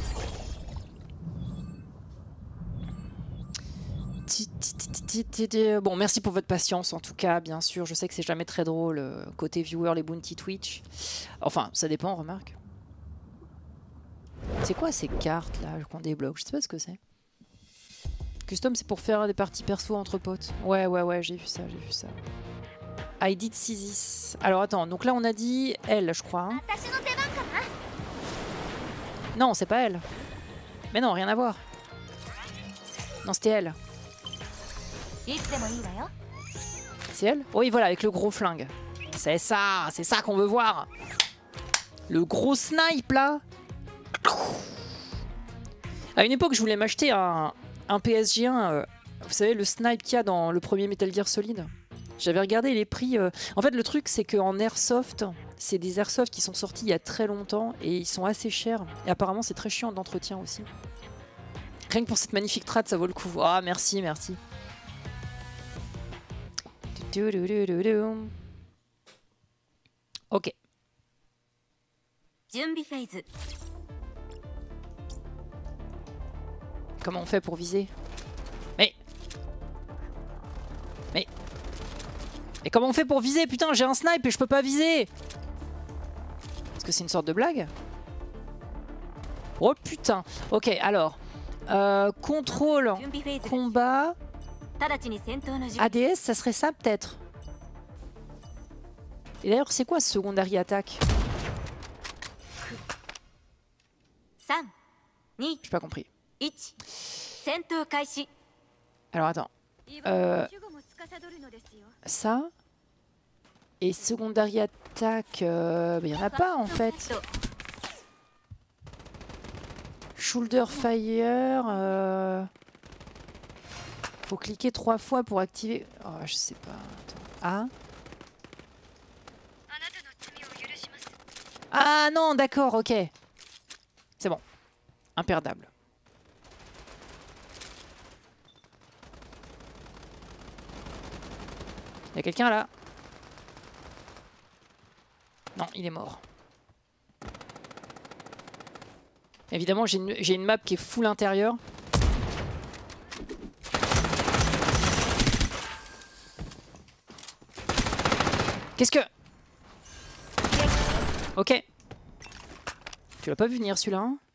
Bon, merci pour votre patience en tout cas, bien sûr. Je sais que c'est jamais très drôle côté viewer, les bounty Twitch. Enfin, ça dépend, remarque. C'est quoi ces cartes là qu'on débloque? Je sais pas ce que c'est. Custom, c'est pour faire des parties perso entre potes. Ouais, ouais, ouais, j'ai vu ça, j'ai vu ça. I did see this. Alors attends, donc là on a dit elle, je crois. Hein. Non, c'est pas elle. Mais non, rien à voir. Non, c'était elle. C'est elle? Oui, voilà, avec le gros flingue. C'est ça qu'on veut voir. Le gros snipe, là. À une époque, je voulais m'acheter un PSG1. Vous savez, le snipe qu'il y a dans le premier Metal Gear Solid. J'avais regardé les prix. En fait, le truc, c'est qu'en airsoft, c'est des airsoft qui sont sortis il y a très longtemps et ils sont assez chers. Et apparemment, c'est très chiant d'entretien aussi. Rien que pour cette magnifique trad, ça vaut le coup. Ah, merci, merci. Ok. Comment on fait pour viser? Mais comment on fait pour viser? Putain, j'ai un snipe et je peux pas viser. Est-ce que c'est une sorte de blague? Oh putain. Ok, alors. Contrôle, combat, ADS, ça serait ça peut-être. Et d'ailleurs, c'est quoi ce secondary attack? J'ai pas compris. Alors attends. Ça. Et secondary attack, il y en a pas en fait. Shoulder fire. Faut cliquer 3 fois pour activer. Oh, je sais pas. Attends. Ah non, d'accord, ok. C'est bon. Imperdable. Il y a quelqu'un là? Non, il est mort. Évidemment, j'ai une map qui est full intérieur. Qu'est-ce que... Ok. Tu l'as pas vu venir celui-là, hein?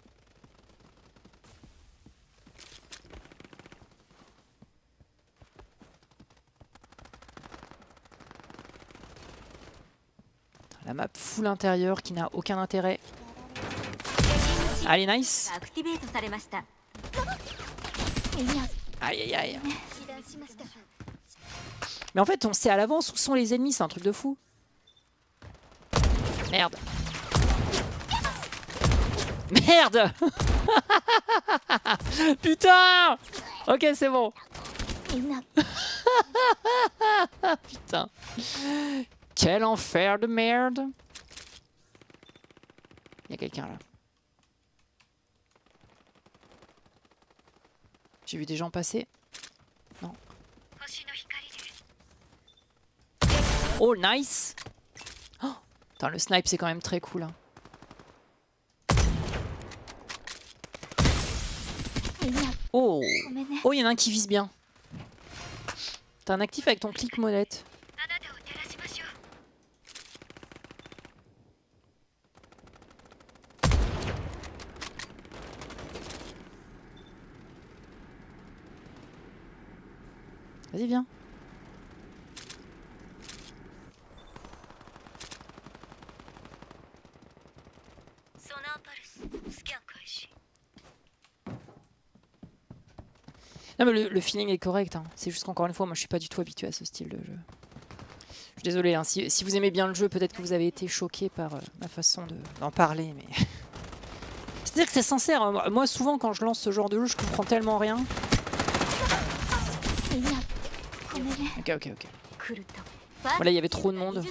La map full intérieur qui n'a aucun intérêt. Allez, nice. Aïe, aïe, aïe. Mais en fait, on sait à l'avance où sont les ennemis, c'est un truc de fou. Merde. Merde. Putain. Ok, c'est bon. Putain. Quel enfer de merde. Il y a quelqu'un là. J'ai vu des gens passer. Non. Oh, nice. Oh, putain, le snipe, c'est quand même très cool. Hein. Oh, oh, il y en a un qui vise bien. T'as un actif avec ton clic molette. Vas-y, viens. Non mais le feeling est correct, hein. C'est juste qu'encore une fois, moi je suis pas du tout habitué à ce style de jeu. Je suis désolé, hein. Si vous aimez bien le jeu, peut-être que vous avez été choqué par ma façon d'en parler, mais... C'est-à-dire que c'est sincère, hein. Moi souvent quand je lance ce genre de jeu, je comprends tellement rien. Ok, ok, ok. Voilà, il y avait trop de monde.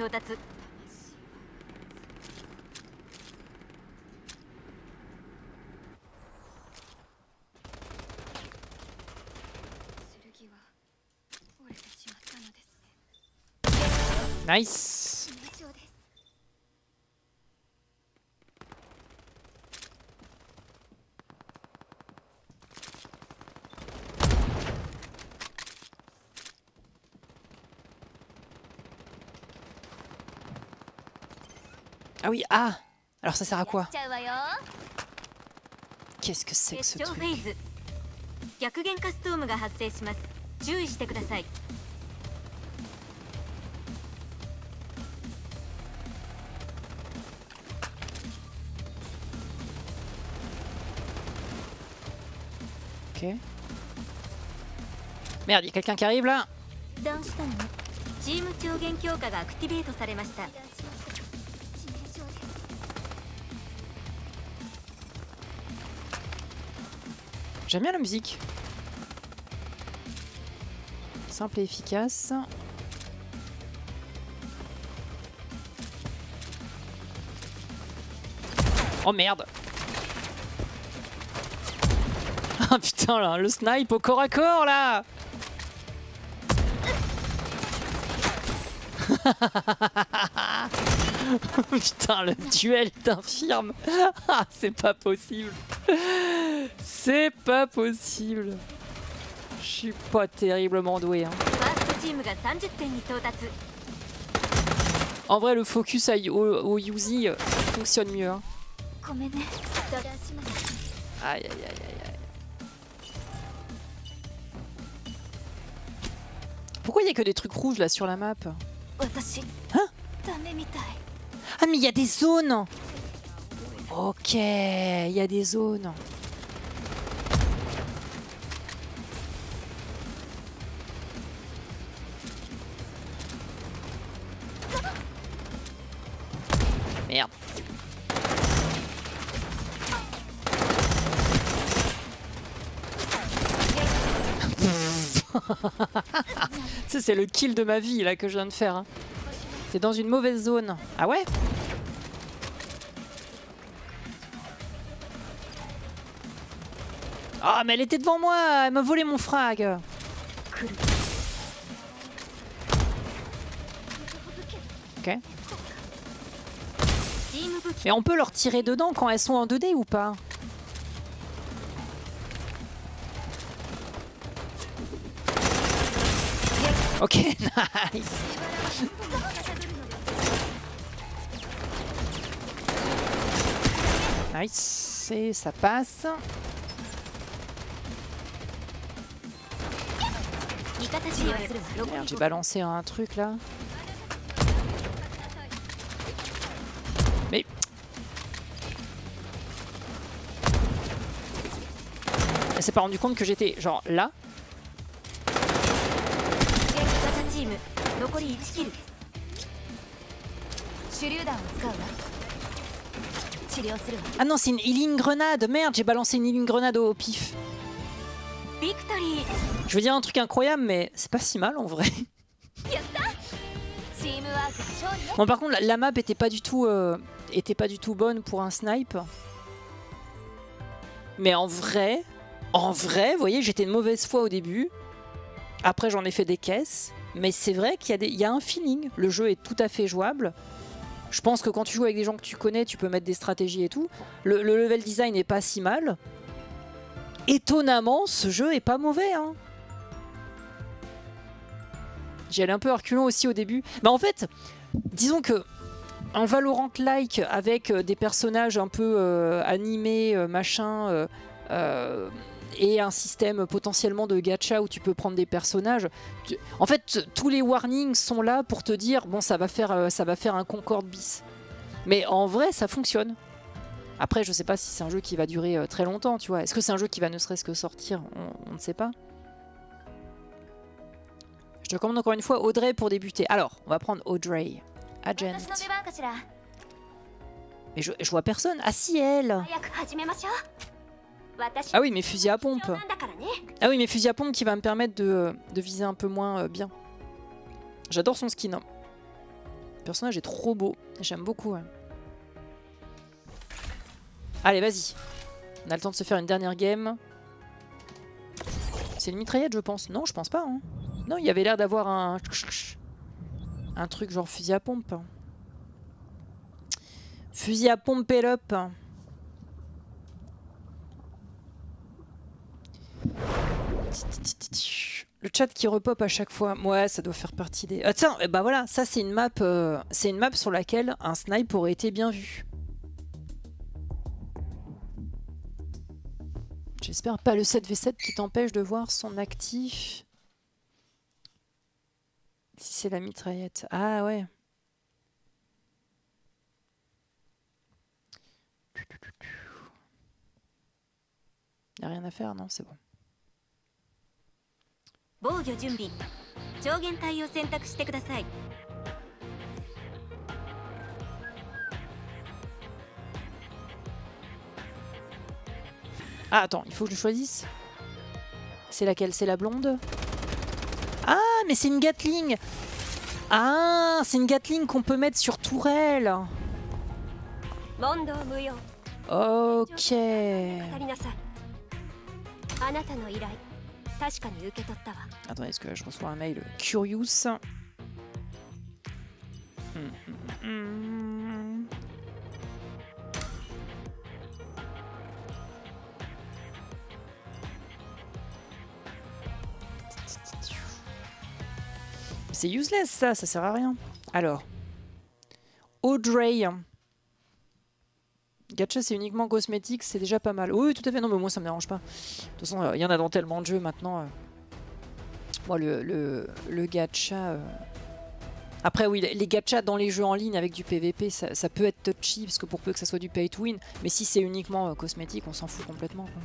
Nice. Ah oui, ah. Alors ça sert à quoi? Qu'est-ce que c'est que ce truc? Ok. Merde, il y a quelqu'un qui arrive là. J'aime bien la musique. Simple et efficace. Oh merde. Ah putain là, le snipe au corps à corps là. Putain, le duel d'infirme. Ah, c'est pas possible. C'est pas possible. Je suis pas terriblement doué. Hein. En vrai, le focus au Yuzi fonctionne mieux. Hein. Aïe, aïe, aïe, aïe. Pourquoi il n'y a que des trucs rouges là sur la map? Hein? Ah mais il y a des zones. Ok, il y a des zones. Merde. Ça c'est le kill de ma vie là que je viens de faire. Hein. C'est dans une mauvaise zone. Ah ouais? Ah mais elle était devant moi, elle m'a volé mon frag. Ok. Mais on peut leur tirer dedans quand elles sont en 2D ou pas? Ok, nice. Nice, et ça passe. Merde, j'ai balancé un truc là. Mais... Elle s'est pas rendu compte que j'étais genre là. Ah non, c'est une healing grenade. Merde, j'ai balancé une healing grenade au pif. Je veux dire un truc incroyable, mais c'est pas si mal en vrai. Bon, par contre, la map était pas du tout bonne pour un snipe. Mais en vrai, vous voyez, j'étais de mauvaise foi au début. Après, j'en ai fait des caisses. Mais c'est vrai qu'il y a un feeling. Le jeu est tout à fait jouable. Je pense que quand tu joues avec des gens que tu connais, tu peux mettre des stratégies et tout. Le level design n'est pas si mal. Étonnamment, ce jeu est pas mauvais. Hein. J'y allais un peu reculons aussi au début. Mais en fait, disons que un Valorant-like avec des personnages un peu animés, machin... et un système potentiellement de gacha où tu peux prendre des personnages. En fait, tous les warnings sont là pour te dire bon, ça va faire un Concorde bis. Mais en vrai, ça fonctionne. Après, je sais pas si c'est un jeu qui va durer très longtemps, tu vois. Est-ce que c'est un jeu qui va ne serait-ce que sortir? On ne sait pas. Je te recommande encore une fois Audrey pour débuter. Alors, on va prendre Audrey. Agent. Mais je vois personne. Ah si, elle. Ah oui, mais fusil à pompe. Ah oui, mais fusil à pompe qui va me permettre de viser un peu moins bien. J'adore son skin. Hein. Le personnage est trop beau. J'aime beaucoup. Ouais. Allez, vas-y. On a le temps de se faire une dernière game. C'est une mitraillette, je pense. Non, je pense pas. Hein. Non, il y avait l'air d'avoir un truc genre fusil à pompe. Fusil à pompe et up. Le chat qui repop à chaque fois. Ouais, ça doit faire partie des... Ah, tiens, bah voilà, ça c'est une map sur laquelle un snipe aurait été bien vu. J'espère pas le 7v7 qui t'empêche de voir son actif. Si c'est la mitraillette. Ah ouais. Y a rien à faire, non? C'est bon. Ah attends, il faut que je choisisse. C'est laquelle? C'est la blonde? Ah mais c'est une Gatling. Ah c'est une Gatling qu'on peut mettre sur tourelle. Ok. Attendez, est-ce que je reçois un mail Curious? C'est useless ça sert à rien. Alors, Audrey. Gacha c'est uniquement cosmétique, c'est déjà pas mal. Oui tout à fait, non mais moi ça me dérange pas. De toute façon il y en a dans tellement de jeux maintenant. Moi le gacha... Après oui, les gachas dans les jeux en ligne avec du PVP ça peut être touchy parce que pour peu que ça soit du pay to win. Mais si c'est uniquement cosmétique on s'en fout complètement quoi.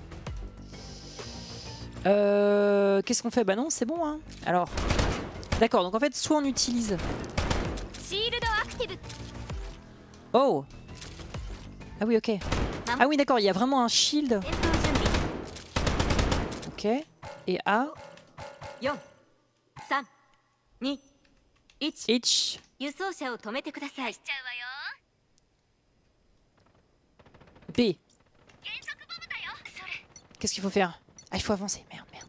Qu'est-ce qu'on fait? Bah non c'est bon hein. Alors... D'accord, donc en fait, soit on utilise... Oh! Ah oui, ok. Ah oui, d'accord, il y a vraiment un shield. Ok. Et A. H. B. Qu'est-ce qu'il faut faire? Ah, il faut avancer. Merde, merde.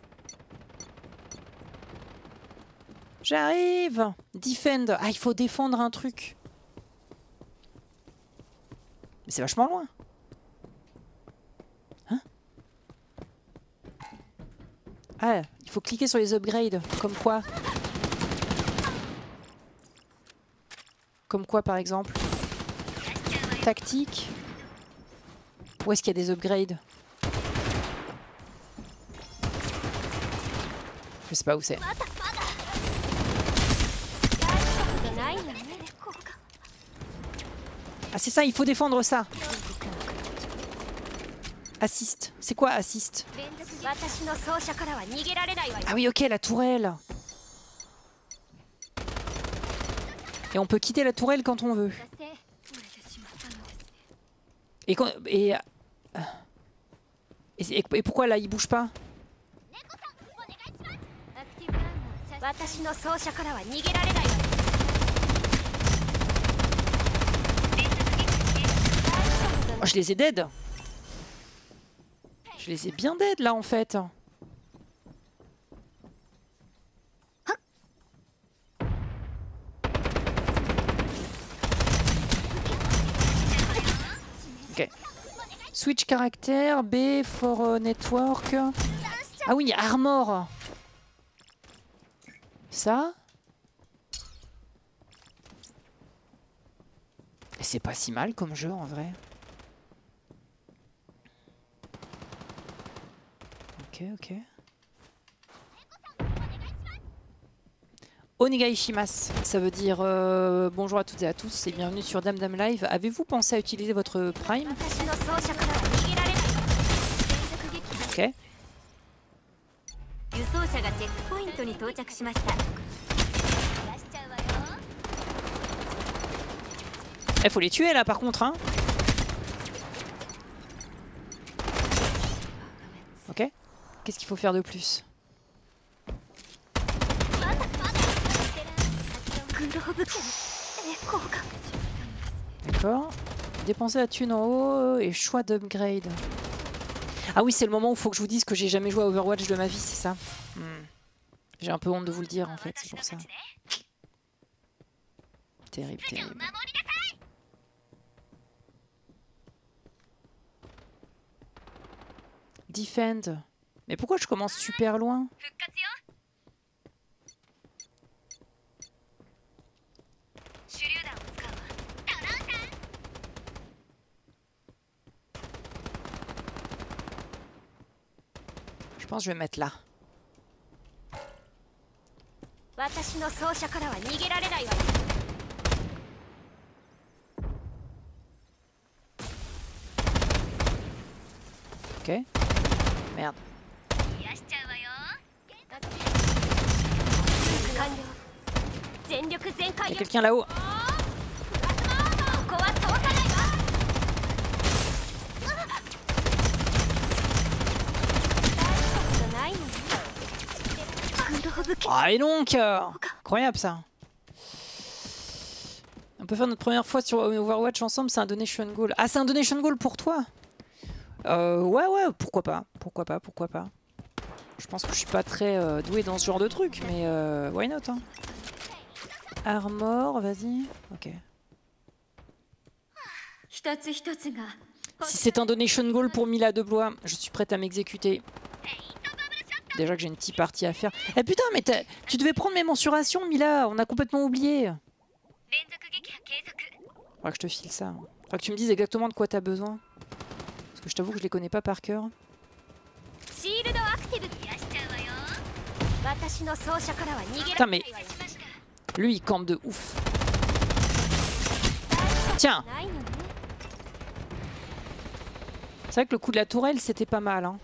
J'arrive! Defend. Ah, il faut défendre un truc. Mais c'est vachement loin. Hein? Ah, il faut cliquer sur les upgrades. Comme quoi? Comme quoi, par exemple? Tactique. Où est-ce qu'il y a des upgrades? Je sais pas où c'est. Ah c'est ça, il faut défendre ça. Assist. C'est quoi assist? Ah oui ok, la tourelle. Et on peut quitter la tourelle quand on veut. Et pourquoi là il bouge pas? Oh, je les ai dead. Je les ai bien dead là en fait. Ok. Switch caractère, B for network. Ah oui, armor. Ça. C'est pas si mal comme jeu en vrai. Ok. Onegai shimasu, ça veut dire bonjour à toutes et à tous et bienvenue sur Damdam Live. Avez-vous pensé à utiliser votre Prime? Ok. Il faut les tuer là par contre hein. Ok. Qu'est-ce qu'il faut faire de plus? D'accord. Dépenser la thune en haut et choix d'upgrade. Ah oui, c'est le moment où il faut que je vous dise que j'ai jamais joué à Overwatch de ma vie, c'est ça. J'ai un peu honte de vous le dire en fait, c'est pour ça. Terrible, terrible. Defend. Mais pourquoi je commence super loin? Je pense que je vais mettre là. Ok. Merde. Il y a quelqu'un là-haut. Ah et donc incroyable ça. On peut faire notre première fois sur Overwatch ensemble, c'est un donation goal. Ah c'est un donation goal pour toi? Ouais, pourquoi pas. Je pense que je suis pas très doué dans ce genre de truc, mais why not hein. Armor, vas-y. Ok. Si c'est un donation goal pour Mila de Blois, je suis prête à m'exécuter. Déjà que j'ai une petite partie à faire. Eh putain, mais tu devais prendre mes mensurations, Mila. On a complètement oublié. Faudra que je te file ça. Faudra que tu me dises exactement de quoi t'as besoin. Parce que je t'avoue que je les connais pas par cœur. Putain, mais lui il campe de ouf. Tiens. C'est vrai que le coup de la tourelle c'était pas mal hein.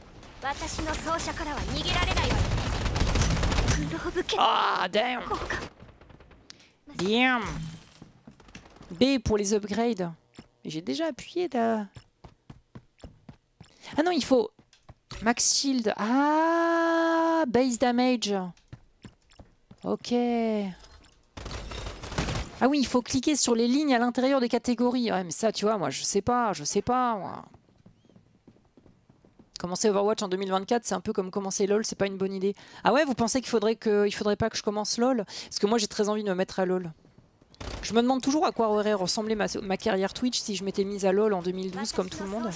Ah damn. Damn. B pour les upgrades. J'ai déjà appuyé là. Ah non il faut Max Shield. Ah, base damage. Ok. Ah oui, il faut cliquer sur les lignes à l'intérieur des catégories. Ouais, mais ça, tu vois, moi, je sais pas, moi. Commencer Overwatch en 2024, c'est un peu comme commencer LoL, c'est pas une bonne idée. Ah ouais, vous pensez qu'il faudrait pas que je commence LoL? Parce que moi, j'ai très envie de me mettre à LoL. Je me demande toujours à quoi aurait ressemblé ma carrière Twitch si je m'étais mise à LoL en 2012 comme tout le monde.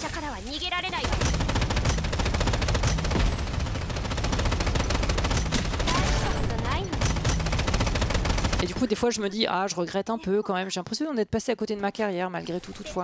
Et du coup, des fois, je me dis, ah, je regrette un peu quand même. J'ai l'impression d'être passé à côté de ma carrière, malgré tout, toutefois.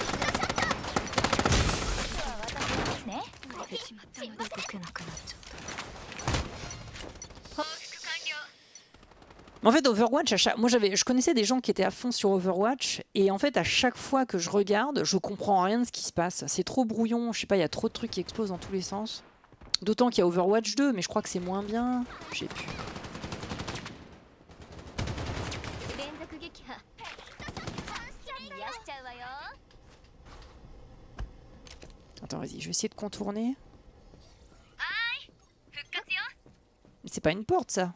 En fait, Overwatch, moi, je connaissais des gens qui étaient à fond sur Overwatch. Et en fait, à chaque fois que je regarde, je comprends rien de ce qui se passe. C'est trop brouillon. Je sais pas, il y a trop de trucs qui explosent dans tous les sens. D'autant qu'il y a Overwatch 2, mais je crois que c'est moins bien. Je sais plus. Attends, vas-y, je vais essayer de contourner. Mais c'est pas une porte, ça.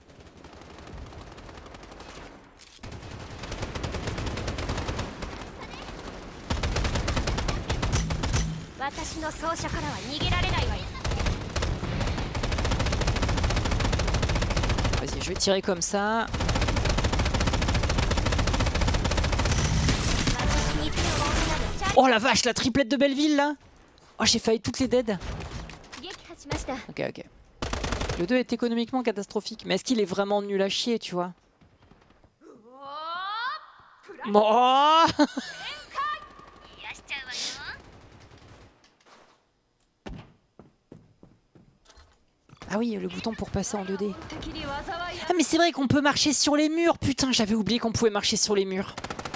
Vas-y, je vais tirer comme ça. Oh la vache, la triplette de Belleville là. Oh, j'ai failli toutes les dead. Ok, ok. Le 2 est économiquement catastrophique. Mais est-ce qu'il est vraiment nul à chier, tu vois? Bon. Ah oui, le bouton pour passer en 2D. Ah mais c'est vrai qu'on peut marcher sur les murs. Putain, j'avais oublié qu'on pouvait marcher sur les murs.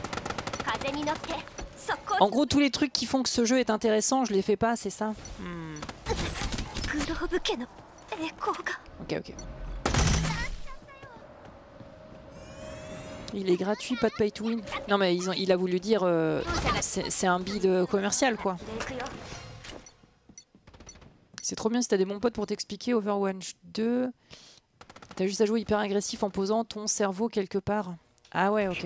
En gros, tous les trucs qui font que ce jeu est intéressant, je les fais pas, c'est ça? Ok, ok. Il est gratuit, pas de pay to win. Non mais il a voulu dire c'est un bid commercial quoi. C'est trop bien si t'as des bons potes pour t'expliquer. Overwatch 2. T'as juste à jouer hyper agressif en posant ton cerveau quelque part. Ah ouais, ok.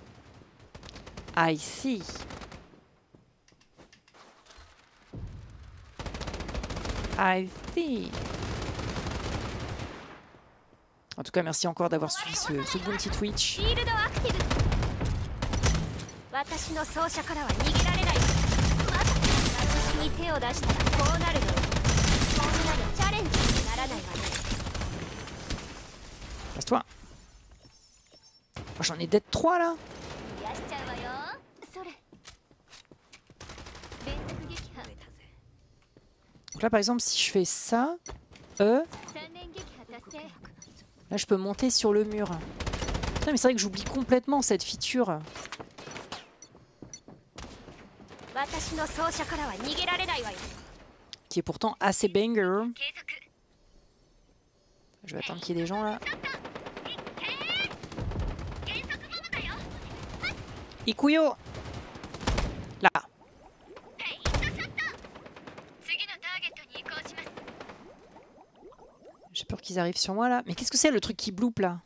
I see. I see. En tout cas, merci encore d'avoir suivi ce bon petit Twitch. Passe-toi. Oh, j'en ai dead 3 là. Donc là par exemple si je fais ça, là je peux monter sur le mur. Putain, mais c'est vrai que j'oublie complètement cette feature. Qui est pourtant assez banger. Je vais attendre qu'il y ait des gens là. Ikuyo! Là. J'ai peur qu'ils arrivent sur moi là. Mais qu'est-ce que c'est le truc qui bloupe là?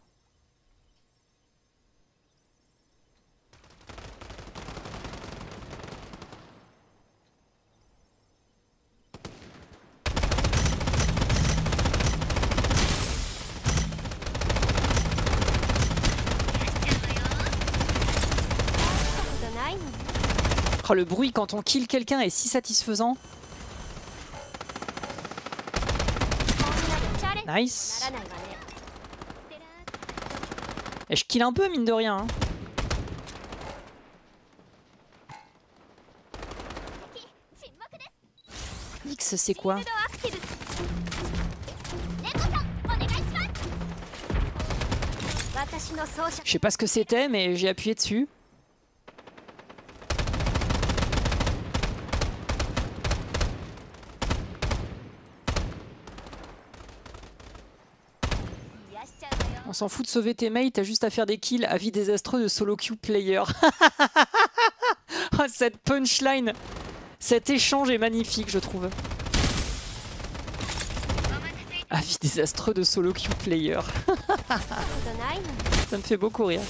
Oh, le bruit quand on kill quelqu'un est si satisfaisant. Nice. Et je kill un peu mine de rien. Hein. X c'est quoi? Je sais pas ce que c'était mais j'ai appuyé dessus. On s'en fout de sauver tes mates, t'as juste à faire des kills. Avis désastreux de solo queue player. Oh, cette punchline, cet échange est magnifique, je trouve. Avis désastreux de solo queue player. Ça me fait beaucoup rire.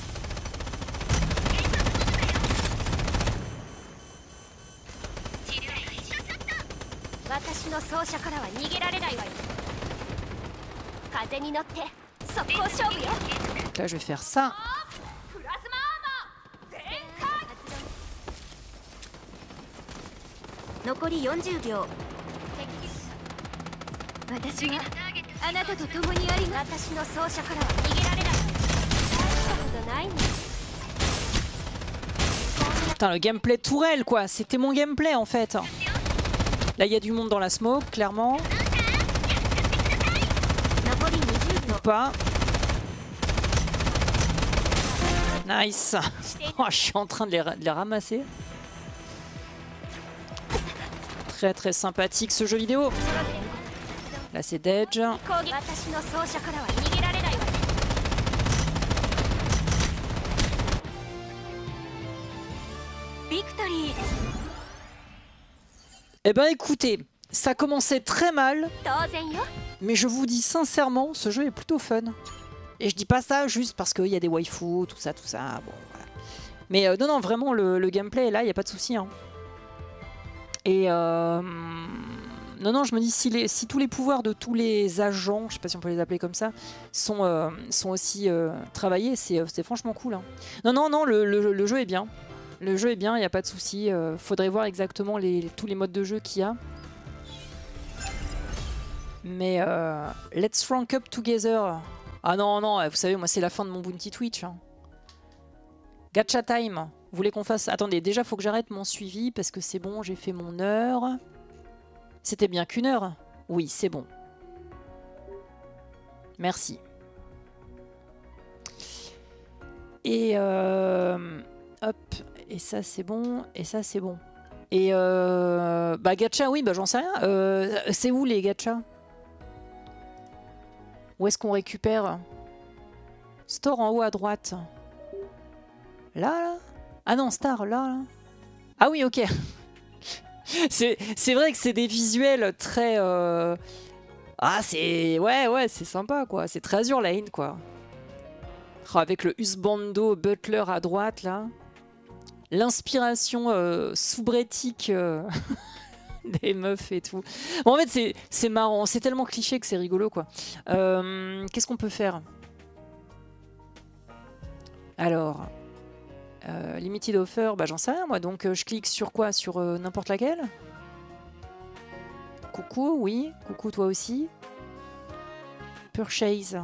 Donc là je vais faire ça. Putain, le gameplay tourelle quoi, c'était mon gameplay en fait. Là il y a du monde dans la smoke, clairement. Ou pas. Nice. Oh, je suis en train de les ramasser. Très très sympathique ce jeu vidéo. Là c'est Dedge. Eh ben écoutez, ça commençait très mal, mais je vous dis sincèrement, ce jeu est plutôt fun. Et je dis pas ça juste parce qu'il y a des waifus, tout ça, bon voilà. Mais non, non, vraiment, le gameplay est là, il n'y a pas de souci. Hein. Et non, non, je me dis, si tous les pouvoirs de tous les agents, je sais pas si on peut les appeler comme ça, sont aussi travaillés, c'est franchement cool. Hein. Non, non, non, le jeu est bien. Le jeu est bien, il n'y a pas de souci. Faudrait voir exactement tous les modes de jeu qu'il y a. Mais let's rank up together. Ah non, non, vous savez, moi c'est la fin de mon bounty Twitch. Hein. Gacha time. Vous voulez qu'on fasse... Attendez, déjà faut que j'arrête mon suivi parce que c'est bon, j'ai fait mon heure. C'était bien qu'une heure? Oui, c'est bon. Merci. Et hop, et ça c'est bon, et ça c'est bon. Et bah gacha, oui, bah j'en sais rien. C'est où les gachas? Où est-ce qu'on récupère? Store en haut à droite. Là, là? Ah non, Star, là, là. Ah oui, ok. C'est vrai que c'est des visuels très... Ah, c'est... Ouais, ouais, c'est sympa, quoi. C'est très Azur Lane, quoi. Oh, avec le Husbando Butler à droite, là. L'inspiration soubretique des meufs et tout. Bon, en fait, c'est marrant. C'est tellement cliché que c'est rigolo, quoi. Qu'est-ce qu'on peut faire? Alors... limited offer, bah j'en sais rien moi, donc je clique sur quoi? Sur n'importe laquelle? Coucou, oui, coucou toi aussi. Purchase.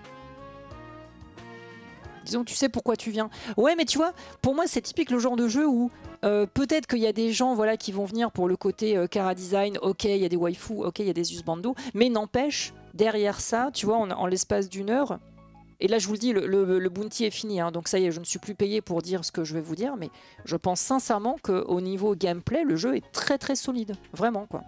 Disons que tu sais pourquoi tu viens. Ouais mais tu vois, pour moi c'est typique le genre de jeu où peut-être qu'il y a des gens voilà, qui vont venir pour le côté Cara Design, ok il y a des waifus, ok il y a des husbandos, mais n'empêche, derrière ça, tu vois, en l'espace d'une heure, et là je vous le dis, le bounty est fini, hein, donc ça y est, je ne suis plus payé pour dire ce que je vais vous dire, mais je pense sincèrement qu'au niveau gameplay, le jeu est très très solide, vraiment quoi.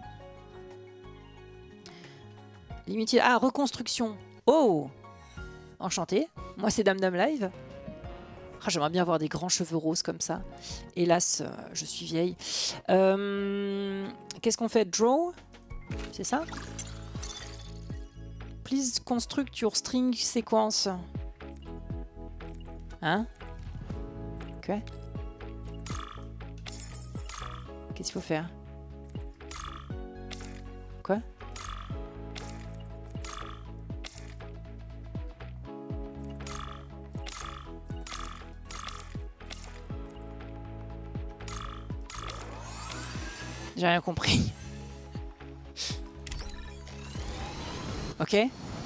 Limited, ah reconstruction, oh enchanté, moi c'est Dame Dame Live. Ah, j'aimerais bien avoir des grands cheveux roses comme ça. Hélas, je suis vieille. Qu'est-ce qu'on fait? Draw? C'est ça? Please construct your string sequence. Hein? Ok. Qu'est-ce qu'il faut faire? Quoi? J'ai rien compris. Ok.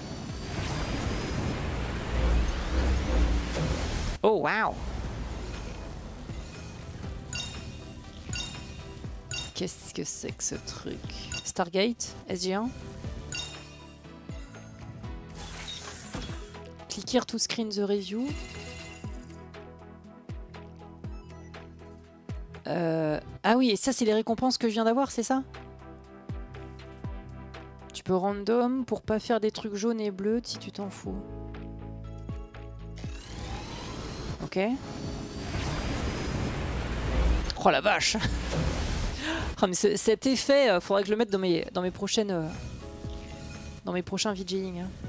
Oh wow. Qu'est-ce que c'est que ce truc? Stargate? SG1? Click here to screen the review. Ah oui, et ça c'est les récompenses que je viens d'avoir, c'est ça? Tu peux random pour pas faire des trucs jaunes et bleus si tu t'en fous. Ok. Oh la vache. Oh, mais cet effet, faudrait que je le mette dans mes prochaines... dans mes prochains VJing. Hein.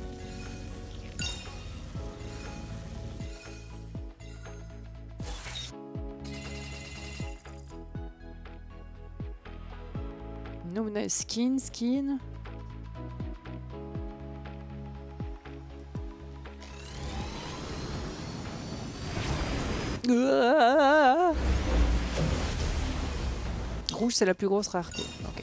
No, skin. Rouge, c'est la plus grosse rareté. Okay.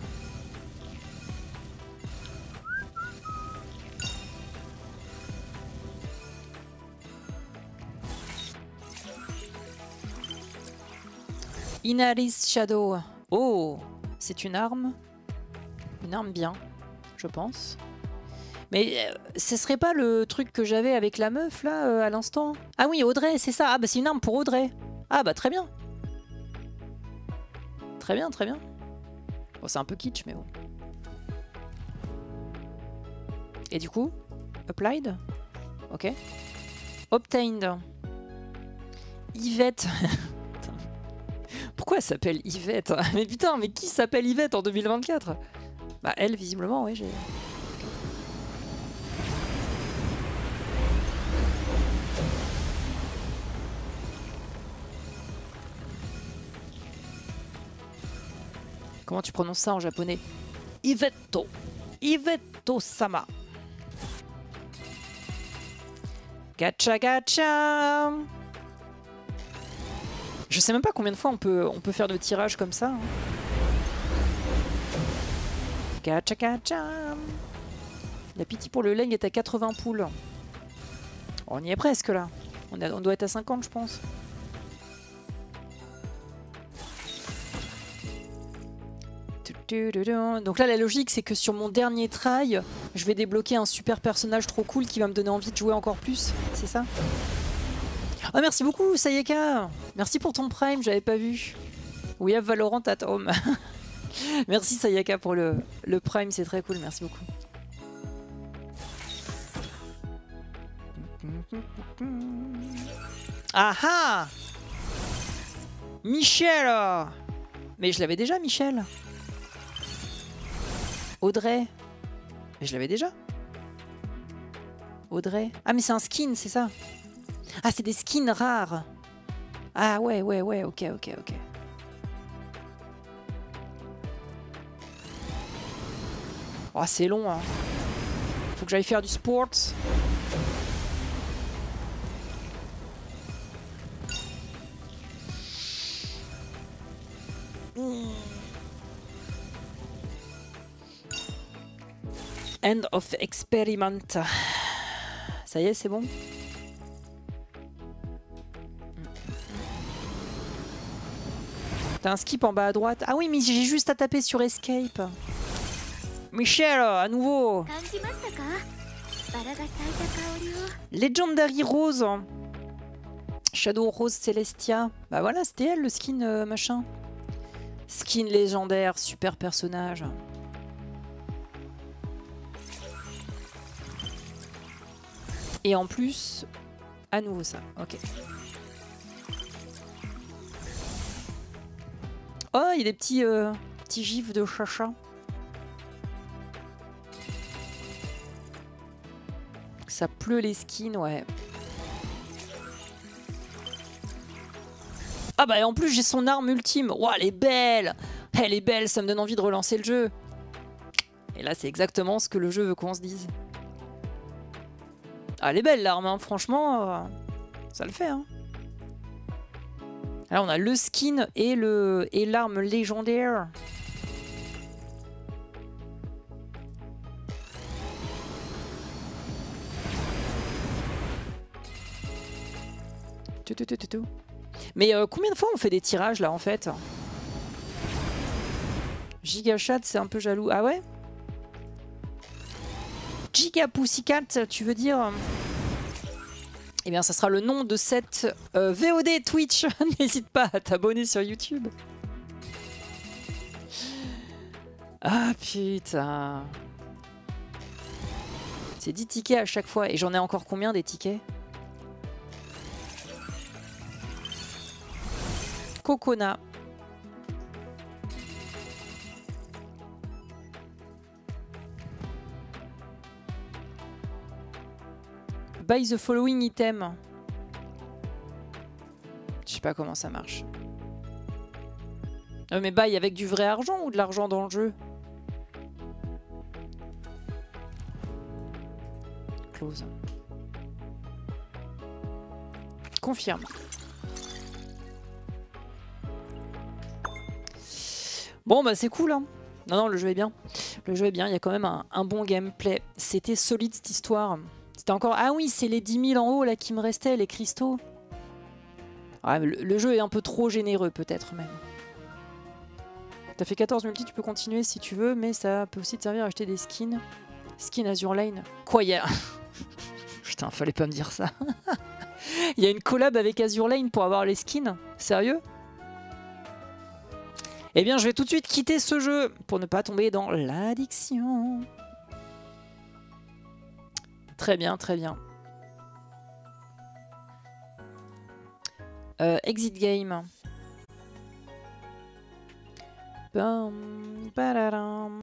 Inaris Shadow. Oh, c'est une arme. Une arme bien, je pense. Mais ce serait pas le truc que j'avais avec la meuf là à l'instant? Ah oui, Audrey, c'est ça. Ah bah c'est une arme pour Audrey. Ah bah très bien. Très bien, très bien. Bon, c'est un peu kitsch, mais bon. Et du coup, applied. Ok. Obtained. Yvette. Pourquoi elle s'appelle Yvette? Mais putain, mais qui s'appelle Yvette en 2024? Bah elle, visiblement, oui, j'ai... Comment tu prononces ça en japonais? Ivetto. Ivetto-sama. Gacha gacha. Je sais même pas combien de fois on peut faire de tirage comme ça. Hein. Gacha gacha. La pitié pour le leg est à 80 poules. On y est presque là. On doit être à 50 je pense. Donc là la logique c'est que sur mon dernier try, je vais débloquer un super personnage trop cool qui va me donner envie de jouer encore plus, c'est ça? Ah merci beaucoup Sayaka. Merci pour ton prime, j'avais pas vu. We have Valorant at home. Merci Sayaka pour le prime, c'est très cool, merci beaucoup. Ah Michel. Mais je l'avais déjà Michel. Audrey. Mais je l'avais déjà. Audrey. Ah mais c'est un skin, c'est ça. Ah c'est des skins rares. Ah ouais, ok. Oh c'est long hein. Faut que j'aille faire du sport. End of experiment. Ça y est, c'est bon. T'as un skip en bas à droite. Ah oui, mais j'ai juste à taper sur escape. Michel, à nouveau. Legendary Rose. Shadow Rose Celestia. Bah voilà, c'était elle le skin machin. Skin légendaire, super personnage. Et en plus, à nouveau ça. Ok. Oh, il y a des petits gifs de chacha. Ça pleut les skins, ouais. Ah bah et en plus j'ai son arme ultime. Ouah, elle est belle. Elle est belle, ça me donne envie de relancer le jeu. Et là c'est exactement ce que le jeu veut qu'on se dise. Ah, elle est belle l'arme, hein. Franchement, ça le fait. Hein. Là, on a le skin et l'arme légendaire. Mais combien de fois on fait des tirages là en fait? Gigachat, c'est un peu jaloux. Ah ouais? Giga Pussycat, tu veux dire? Eh bien, ça sera le nom de cette VOD Twitch. N'hésite pas à t'abonner sur YouTube. Ah putain. C'est 10 tickets à chaque fois. Et j'en ai encore combien des tickets? Cocona. Buy the following item. Je sais pas comment ça marche. Mais buy avec du vrai argent ou de l'argent dans le jeu? Close. Confirme. Bon bah c'est cool hein. Non non, le jeu est bien. Le jeu est bien, il y a quand même un bon gameplay. C'était solide cette histoire. C'était encore... Ah oui, c'est les 10 000 en haut là qui me restaient, les cristaux. Ah, le jeu est un peu trop généreux peut-être même. T'as fait 14 multi, tu peux continuer si tu veux, mais ça peut aussi te servir à acheter des skins. Skin Azure Lane. Quoi, il y a... Putain, fallait pas me dire ça. Il y a une collab avec Azure Lane pour avoir les skins? Sérieux? Eh bien, je vais tout de suite quitter ce jeu pour ne pas tomber dans l'addiction. Très bien, très bien. Exit game. Bam,